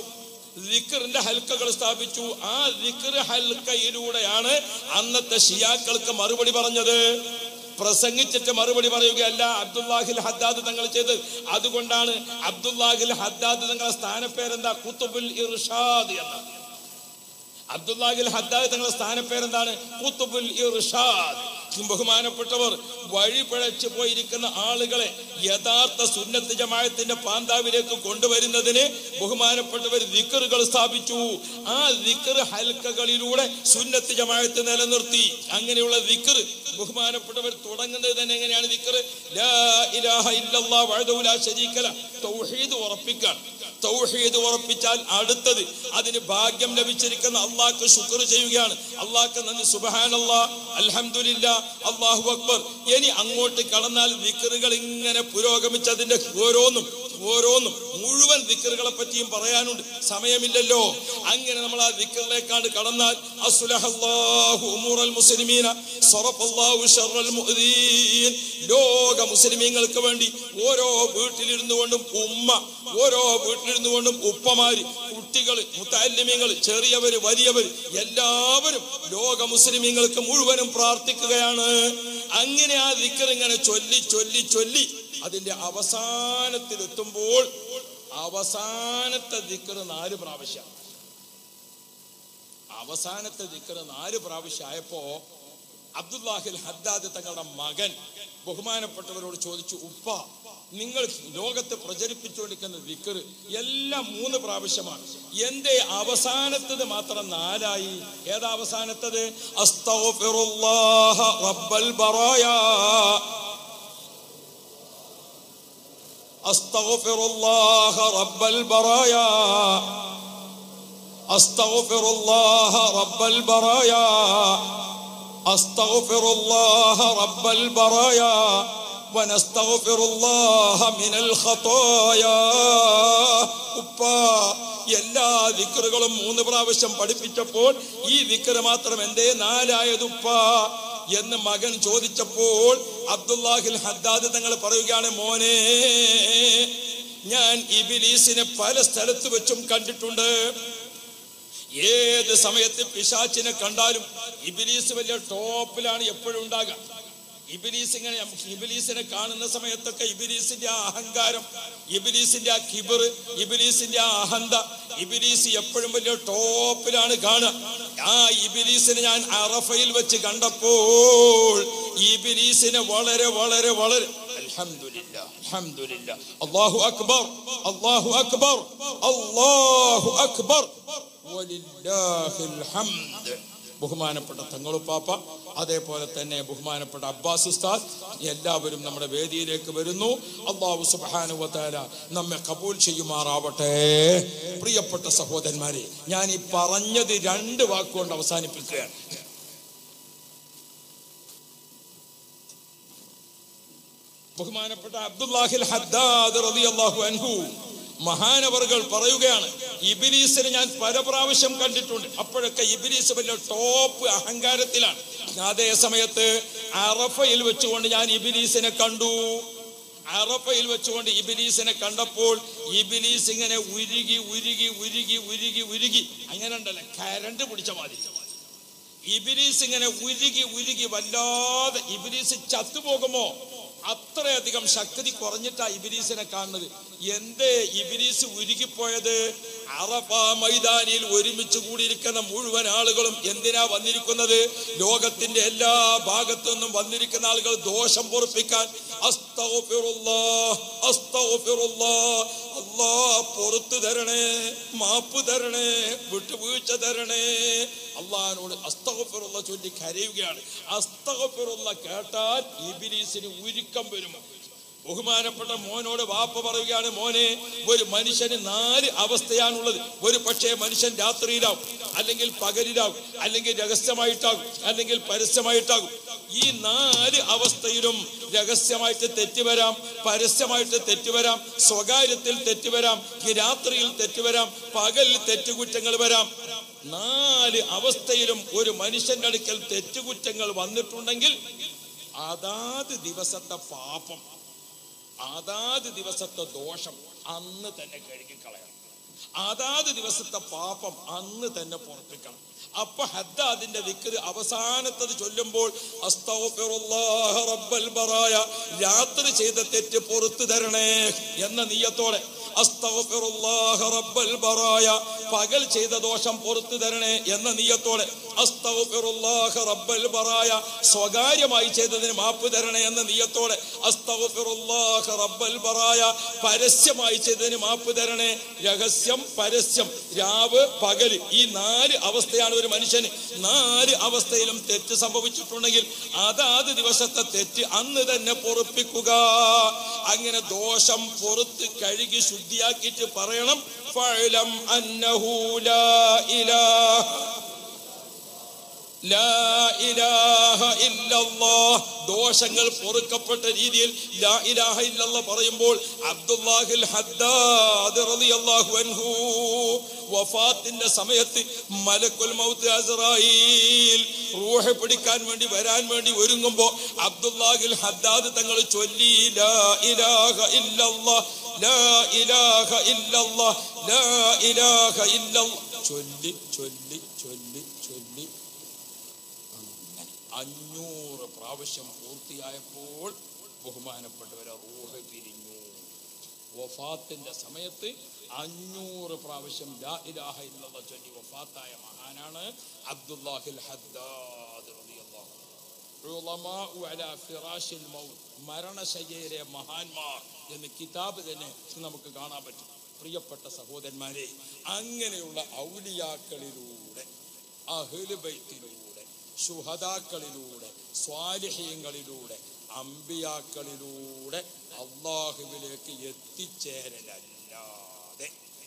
ദിക്റിന്റെ ഹൽക്കകൾ സ്ഥാപിച്ചു. ആ ദിക്ർ ഹൽക്കയിലൂടെയാണ് അന്നത്തെ ഷിയാക്കൾക്ക് മറുപടി പറഞ്ഞത്. പ്രസംഗിച്ചിട്ട് മറുപടി പറയുകയല്ല അബ്ദുല്ലാഹിൽ ഹദ്ദാദ് തങ്ങൾ ചെയ്ത്. അതുകൊണ്ടാണ് അബ്ദുല്ലാഹിൽ ഹദ്ദാദ് തങ്ങളുടെ സ്ഥാനപ്പേരെന്താ? ഖുതുബുൽ ഇർഷാദ് എന്നാണ്. അബ്ദുല്ലാഹിൽ ഹദ്ദാദ് തങ്ങളുടെ സ്ഥാനപ്പേരെന്താണ്? ഖുതുബുൽ ഇർഷാദ്. ബഹുമാനപ്പെട്ടവർ, വഴി പിഴച്ചു പോയിരിക്കുന്ന ആളുകളെ യഥാർത്ഥ സുന്നത്ത് ജമാഅത്തിന്റെ പാന്താവിലേക്ക് കൊണ്ടുവരുന്നതിന് ബഹുമാനപ്പെട്ടവർ ദിക്റുകൾ സ്ഥാപിച്ചു. ആ ദിക്ർ ഹൽക്കകളിലൂടെ സുന്നത്ത് ജമാഅത്ത് നിലനിർത്തി. അങ്ങനെയുള്ള ദിക്ർ ബഹുമാനപ്പെട്ടവർ തുടങ്ങുന്നത് തന്നെ എങ്ങനെയാണ്? ദിക്ർ ലാ ഇലാഹ ഇല്ലല്ലാഹ് വഹ്ദഹു ലാ ശരീക ലഹ്, തൗഹീദ് ഉറപ്പിക്കാൻ. തൗഹീദ് ഉറപ്പിച്ചാൽ അടുത്തത് അതിന് ഭാഗ്യം ലഭിച്ചിരിക്കുന്ന അള്ളാഹ്ക്ക് ശുക്ർ ചെയ്യുകയാണ്. അള്ളാഹ്ക്ക് നന്ദി, സുബ്ഹാനല്ലാഹ്, അൽഹംദുലില്ലാഹ്, അല്ലാഹു അക്ബർ. ഇനി അങ്ങോട്ട് കടന്നാൽ ദിക്റുകൾ ഇങ്ങനെ പുരോഗമിച്ചതിന്റെ ഓരോന്നും ഓരോന്നും മുഴുവൻ ദിക്റുകളെ പറ്റിയും പറയാനുണ്ട്, സമയമില്ലല്ലോ. അങ്ങനെ നമ്മൾ ആ ദിക്റിലേക്കാണ് കടന്നാൽ അസ്ലഹല്ലാഹു ഉമൂറൽ മുസ്ലിമീന സറഫല്ലാഹു ശർറൽ മുഅ്ദീൻ. ലോക മുസ്ലിമീങ്ങൾക്ക് വേണ്ടി ഓരോ വീട്ടിലിരുന്നു കൊണ്ടും ഉമ്മ, ഓരോ വീട്ടിലിരുന്നു കൊണ്ടും ഉപ്പമാര്, കുട്ടികള്, മുതഅല്ലിമീങ്ങൾ, ചെറിയവര്, വലിയവര്, എല്ലാവരും ലോക മുസ്ലിമീങ്ങൾക്ക് മുഴുവനും പ്രാർത്ഥിക്കുകയാണ്. അങ്ങനെ ആ ദിക്ർ ഇങ്ങനെ ചൊല്ലി ചൊല്ലി ചൊല്ലി അതിന്റെ അവസാനത്തിലെത്തുമ്പോൾ അവസാനത്തെ ദിക്ർ നാല് പ്രാവശ്യം അവസാനത്തെ ദിക്ർ നാല് പ്രാവശ്യം ആയപ്പോ അബ്ദുല്ലാഹിൽ ഹദ്ദാദ് തങ്ങളുടെ മകൻ ബഹുമാനപ്പെട്ടവരോട് ചോദിച്ചു, ഉപ്പ, നിങ്ങൾ ലോകത്ത് പ്രചരിപ്പിച്ചുകൊണ്ടിരിക്കുന്ന ദിക്ർ എല്ലാം മൂന്ന് പ്രാവശ്യമാണ്, എന്റെ അവസാനത്തത് മാത്രം നാലായി? ഏതാ അവസാനത്തത്? അസ്തഗ്ഫിറുല്ലാഹ റബ്ബൽ ബറായാ, അസ്തഗ്ഫിറുല്ലാഹ റബ്ബൽ ബറായാ, അസ്തഗ്ഫിറുല്ലാഹ റബ്ബൽ ബറായാ, അസ്തഗ്ഫിറുല്ലാഹ റബ്ബൽ ബറായാ വനസ്തഗ്ഫിറുല്ലാഹ മിനൽ ഖതായാ. ഉപ്പ, എല്ലാ ദിക്റുകളും മൂന്ന് പ്രാവശ്യം പഠിപ്പിച്ചപ്പോൾ ഈ ദിക്ർ മാത്രം എന്തേ നാലായതുപ്പ എന്ന് മകൻ ചോദിച്ചപ്പോൾ അബ്ദുല്ലാഹിൽ ഹദ്ദാദ് തങ്ങൾ പറയുകയാണ്, മോനെ, ഞാൻ ഇബ്ലീസിനെ പല സ്ഥലത്ത് വെച്ചും കണ്ടിട്ടുണ്ട്. ഏത് സമയത്ത് പിശാചിനെ കണ്ടാലും ഇബ്ലീസ് വലിയ ടോപ്പിലാണ് എപ്പോഴും ഉണ്ടാകുക. ഇബ്ലീസ് ഇങ്ങനെ ഇബ്ലീസിനെ കാണുന്ന സമയത്തൊക്കെ ഇബ്ലീസിന്റെ ആ അഹങ്കാരം, ഇബ്ലീസിന്റെ ആ കിബർ, ഇബ്ലീസിന്റെ ആ അഹന്ത, ഇബ്ലീസ് എപ്പോഴും വലിയ ടോപ്പിലാണ് കാണുക. ആ ഇബ്ലീസിനെ ഞാൻ അറഫയിൽ വെച്ച് കണ്ടപ്പോൾ ഇബ്ലീസിനെ വളരെ വളരെ വളരെ അൽഹംദുലില്ലാ അൽഹംദുലില്ലാ അല്ലാഹു അക്ബർ അല്ലാഹു അക്ബർ അല്ലാഹു അക്ബർ വലില്ലാഹിൽ ഹംദ്. ബഹുമാനപ്പെട്ട തങ്ങളുപ്പാപ്പ, അതേപോലെ തന്നെ ബഹുമാനപ്പെട്ട അബ്ബാസ് ഉസ്താദ്, എല്ലാവരും നമ്മുടെ വേദിയിലേക്ക് വരുന്നു. അല്ലാഹു സുബ്ഹാനഹു വ തആല നമ്മെ കബൂൽ ചെയ്യുമാറാവട്ടെ. പ്രിയപ്പെട്ട സഹോദരന്മാരെ, ഞാൻ ഈ പറഞ്ഞത് രണ്ട് വാക്കുകൊണ്ട് അവസാനിപ്പിക്കുകയാണ്. ബഹുമാനപ്പെട്ട അബ്ദുല്ലാഹിൽ ഹദ്ദാദ് റളിയല്ലാഹു അൻഹു മഹാനവറുകൾ പറയുകയാണ്, ഇബ്ലീസിനെ ഞാൻ പല പ്രാവശ്യം കണ്ടിട്ടുണ്ട്. അപ്പോഴൊക്കെ ഇബ്ലീസ് വലിയ ടോപ്പ് അഹങ്കാരത്തിലാണ്. അതേ സമയത്ത് അറഫയിൽ വെച്ചുകൊണ്ട് ഞാൻ ഇബ്ലീസിനെ കണ്ടു. അറഫയിൽ വെച്ചുകൊണ്ട് ഇബ്ലീസിനെ കണ്ടപ്പോൾ ഇബ്ലീസ് ഇങ്ങനെ ഉരുകി ഉരുകി ഉരുകി ഉരുകി ഉരുകി അങ്ങനെ ഉണ്ടല്ലേ, കരണ്ട് പിടിച്ച മാതിരി ഇബ്ലീസ് ഇങ്ങനെ ഉരുകി ഉരുകി വല്ലാതെ. ഇബ്ലീസ് ചത്തുപോകുമോ അത്രയധികം ശക്തി കുറഞ്ഞിട്ടാ ഇബ്ലീസിനെ കാണുന്നത്. എന്തേ ഇബ്ലീസ് ഉരുകിപ്പോയത്? അറഫ മൈതാനിയിൽ ഒരുമിച്ച് കൂടിയിരിക്കുന്ന മുഴുവൻ ആളുകളും എന്തിനാ വന്നിരിക്കുന്നത്? ലോകത്തിന്റെ എല്ലാ ഭാഗത്തു നിന്നും വന്നിരിക്കുന്ന ആളുകൾ ദോഷം പൊറുപ്പിക്കാൻ. അസ്തഗ്ഫിറുല്ലാഹ് അസ്തഗ്ഫിറുല്ലാഹ്, അല്ലാഹ് പുറത്തു തരണേ, മാപ്പ് തരണേ, വിട്ടുവീഴ്ച തരണേ. അള്ളാഹിനോട് അസ്തഗ്ഫിറുല്ലാഹ് ചൊല്ലി കരയുകയാണ്. അസ്തഗ്ഫിറുല്ലാഹ് കേട്ടാൽ ഇബ്ലീസിന് ഉരുക്കം വരും. ബഹുമാനപ്പെട്ട മോനോട് വാപ്പ പറയുകയാണ്, മോനെ, ഒരു മനുഷ്യന് നാല് അവസ്ഥയാണുള്ളത്. ഒരു പക്ഷേ മനുഷ്യൻ രാത്രിയിലാവും, അല്ലെങ്കിൽ പകലിലാവും, അല്ലെങ്കിൽ രഹസ്യമായിട്ടാകും, അല്ലെങ്കിൽ പരസ്യമായിട്ടാകും. ഈ നാല് അവസ്ഥയിലും രഹസ്യമായിട്ട് തെറ്റുവരാം, പരസ്യമായിട്ട് തെറ്റുവരാം, സ്വകാര്യത്തിൽ തെറ്റുവരാം, രാത്രിയിൽ തെറ്റുവരാം, പകലിൽ തെറ്റുകുറ്റങ്ങൾ വരാം. നാല് അവസ്ഥയിലും ഒരു മനുഷ്യന്റെ അടുക്കൽ തെറ്റുകുറ്റങ്ങൾ വന്നിട്ടുണ്ടെങ്കിൽ അതാത് ദിവസത്തെ പാപം, അതാത് ദിവസത്തെ ദോഷം അന്ന് തന്നെ കഴുകിക്കളയണം. അതാത് ദിവസത്തെ പാപം അന്ന് തന്നെ പൊറപ്പിക്കണം. അപ്പൊ ഹദ്ദാദിന്റെ ദിക്ർ അവസാനത്തത് ചൊല്ലുമ്പോൾ അസ്തഗ്ഫിറുല്ലാഹ റബ്ബൽ ബറായ, രാത്രി ചെയ്ത തെറ്റ് പൊറുത്തു തരണേ എന്ന നിയ്യത്തോടെ, അസ്തഗ്ഫിറുല്ലാഹ റബ്ബൽ ബറായ, പകൽ ചെയ്ത ദോഷം പൊറുത്തു തരണേ എന്ന നിയ്യത്തോടെ, അസ്തഗ്ഫിറുല്ലാഹ റബ്ബൽ ബറായ, സ്വകാര്യമായി ചെയ്തതിന് മാപ്പ് തരണേ എന്ന നിയ്യത്തോടെ, അസ്തഗ്ഫിറുല്ലാഹ റബ്ബൽ ബറായ, പരസ്യമായി ചെയ്തതിന് മാപ്പ് തരണേ. രഹസ്യം, പരസ്യം, രാവ്, പകല്, ഈ നാല് അവസ്ഥയാണ് ഒരു മനുഷ്യന്. നാല് അവസ്ഥയിലും തെറ്റ് സംഭവിച്ചിട്ടുണ്ടെങ്കിൽ അതാത് ദിവസത്തെ തെറ്റ് അന്ന് തന്നെ പൊറുപ്പിക്കുക. അങ്ങനെ ദോഷം പൊറുത്ത് കഴുകി ശുദ്ധിയാക്കിയിട്ട് പറയണം, ഫഅലം അന്നഹു ലാ ഇലാഹ ലാ ഇലാഹ ഇല്ലല്ലാഹ്. ദോഷങ്ങൾ പൊറുക്കപ്പെട്ട രീതിയിൽ ലാ ഇലാഹ ഇല്ലല്ലാഹ് പറയുമ്പോൾ അബ്ദുല്ലാഹിൽ ഹദ്ദാദ് റളിയല്ലാഹു അൻഹു വഫാത്തിന്റെ സമയത്ത് മലക്കുൽ മൗത്ത് അസ്റായീൽ റൂഹ് പിടിക്കാൻ വേണ്ടി വരാൻ വേണ്ടി ഒരുങ്ങുമ്പോ അബ്ദുല്ലാഹിൽ ഹദ്ദാദ് തങ്ങൾ ചൊല്ലി ലാ ഇലാഹ ഇല്ലല്ലാഹ് ലാ ഇലാഹ ഇല്ലല്ലാഹ് ലാ ഇലാഹ ഇല്ലല്ലാഹ് ചൊല്ലി ചൊല്ലി ചൊല്ലി ചൊല്ലി അഞ്ഞൂറ് പ്രാവശ്യം പൂർത്തിയായപ്പോൾ ബഹുമാനപ്പെട്ടവരെ റൂഹ് പിരിഞ്ഞു. വഫാത്തിന്റെ സമയത്ത് അഞ്ഞൂറ് പ്രാവശ്യം ലാ ഇലാഹ ഇല്ലല്ലാഹ് ചൊല്ലി വഫാത്തായ മഹാനാണ് അബ്ദുല്ലാഹിൽ ഹദ്ദാദ് റളിയല്ലാഹു അൻഹു. ഉലമാഉ അലാ ഫിറാശിൽ മൗത്ത്, മരണശയ്യയിലെ മഹാന്മാർ എന്ന് കിതാബ് തന്നെ നമുക്ക് കാണാൻ പറ്റും. പ്രിയപ്പെട്ട സഹോദരന്മാരെ, അങ്ങനെയുള്ള ഔലിയാക്കളിലൂടെ, അഹ്ലു ബൈത്തിലൂടെ, ശുഹദാക്കളിലൂടെ, സ്വാലിഹീങ്ങളിലൂടെ, അമ്പിയാക്കളിലൂടെ അല്ലാഹുവിലേക്ക് എത്തിച്ചേരലല്ലാതെ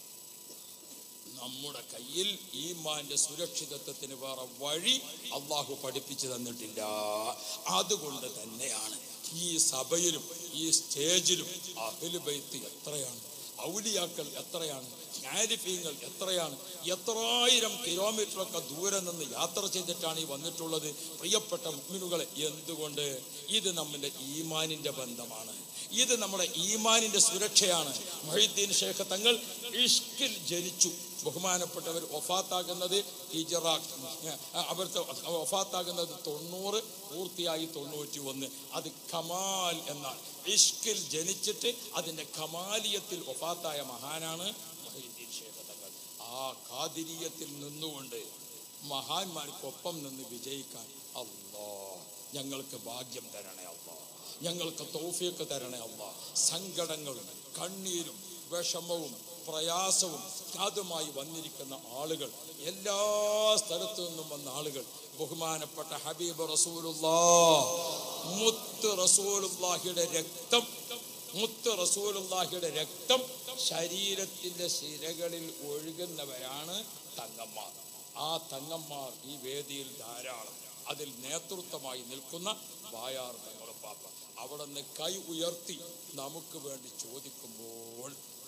നമ്മുടെ കയ്യിൽ ഈമാന്റെ സുരക്ഷിതത്വത്തിന് വേറെ വഴി അല്ലാഹു പഠിപ്പിച്ചു തന്നിട്ടില്ല. അതുകൊണ്ട് തന്നെയാണ് ഈ സഭയിലും ഈ സ്റ്റേജിലും അഹ്ലു ബൈത്ത് എത്രയാണ്, ഔലിയാക്കൾ എത്രയാണ്, ആരിഫീങ്ങൾ എത്രയാണ്, എത്രായിരം കിലോമീറ്ററൊക്കെ ദൂരെ നിന്ന് യാത്ര ചെയ്തിട്ടാണ് ഈ വന്നിട്ടുള്ളത്. പ്രിയപ്പെട്ട മുഅ്മിനുകളെ, എന്തുകൊണ്ട്? ഇത് നമ്മുടെ ഈമാനിന്റെ ബന്ധമാണ്, ഇത് നമ്മുടെ ഈമാനിന്റെ സുരക്ഷയാണ്. മുഹയ്യിദ്ദീൻ ശൈഖ് തങ്ങൾ ഇഷ്കിൽ ജനിച്ചു. ബഹുമാനപ്പെട്ടവർ വഫാത്താകുന്നത് ഹിജ്റ, അവിടുത്തെ വഫാത്താകുന്നത് തൊണ്ണൂറ് പൂർത്തിയായി തൊണ്ണൂറ്റി ഒന്ന്. അത് കമാൽ എന്നാണ്. ഇഷ്കിൽ ജനിച്ചിട്ട് അതിന്റെ കമാലിയത്തിൽ വഫാത്തായ മഹാനാണ് മുഹയ്യിദ്ദീൻ ശൈഖ് തങ്ങൾ. ആ ഖാദിരിയത്തിൽ നിന്നുകൊണ്ട് മഹാന്മാർക്കൊപ്പം നിന്ന് വിജയിക്കാൻ അല്ലാഹ് ഞങ്ങൾക്ക് ഭാഗ്യം തരണേ അല്ലാഹ്, ഞങ്ങൾക്ക് തൗഫീഖ് തരണേ അല്ലാഹ്. സങ്കടങ്ങളും കണ്ണീരും വിഷമവും പ്രയാസവും അതുമായി വന്നിരിക്കുന്ന ആളുകൾ, എല്ലാ സ്ഥലത്തു നിന്നും വന്ന ആളുകൾ, ബഹുമാനപ്പെട്ട ഹബീബ് റസൂലുള്ളാഹ്, മുത്ത് റസൂലുള്ളാഹിയുടെ രക്തം, മുത്ത് റസൂലുള്ളാഹിയുടെ രക്തം ശരീരത്തിന്റെ ശിരകളിൽ ഒഴുകുന്നവരാണ് തങ്ങന്മാർ. ആ തങ്ങന്മാർ ഈ വേദിയിൽ ധാരാളം. അതിൽ നേതൃത്വമായി നിൽക്കുന്ന ബായാർ തങ്ങളുപ്പാപ്പ അവിടെ നിന്ന് കൈ ഉയർത്തി നമുക്ക് വേണ്ടി ചോദിക്കുമ്പോൾ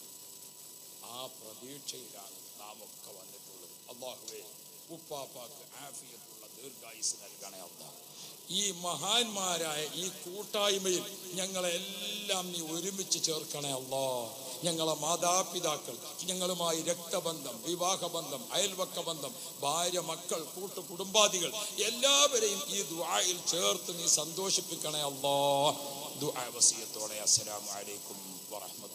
ആ പ്രതീക്ഷയിലാണ് നാം ഒക്കെ വന്നിട്ടുള്ളത്. അല്ലാഹുവേ, ഉപ്പാപ്പാക്ക് ആഫിയത്തുള്ള ദീർഘായുസ് നൽകണേ അല്ലാഹ്. ഈ മഹാന്മാരായ ഈ കൂട്ടായ്മയിൽ ഞങ്ങളെല്ലാം നീ ഒരുമിച്ച് ചേർക്കണേ അല്ലാഹ്. ഞങ്ങളെ മാതാപിതാക്കൾ, ഞങ്ങളുമായി രക്തബന്ധം, വിവാഹബന്ധം, അയൽവക്ക ബന്ധം, ഭാര്യ, മക്കൾ, കൂട്ടു കുടുംബാദികൾ എല്ലാവരെയും ഈ ദുആയിൽ ചേർത്ത് നീ സന്തോഷിപ്പിക്കണേ അല്ലാഹ്. ദുആ വസിയത്തോടെ അസ്സലാമു അലൈക്കും വറഹ്മത്തുള്ളാഹി.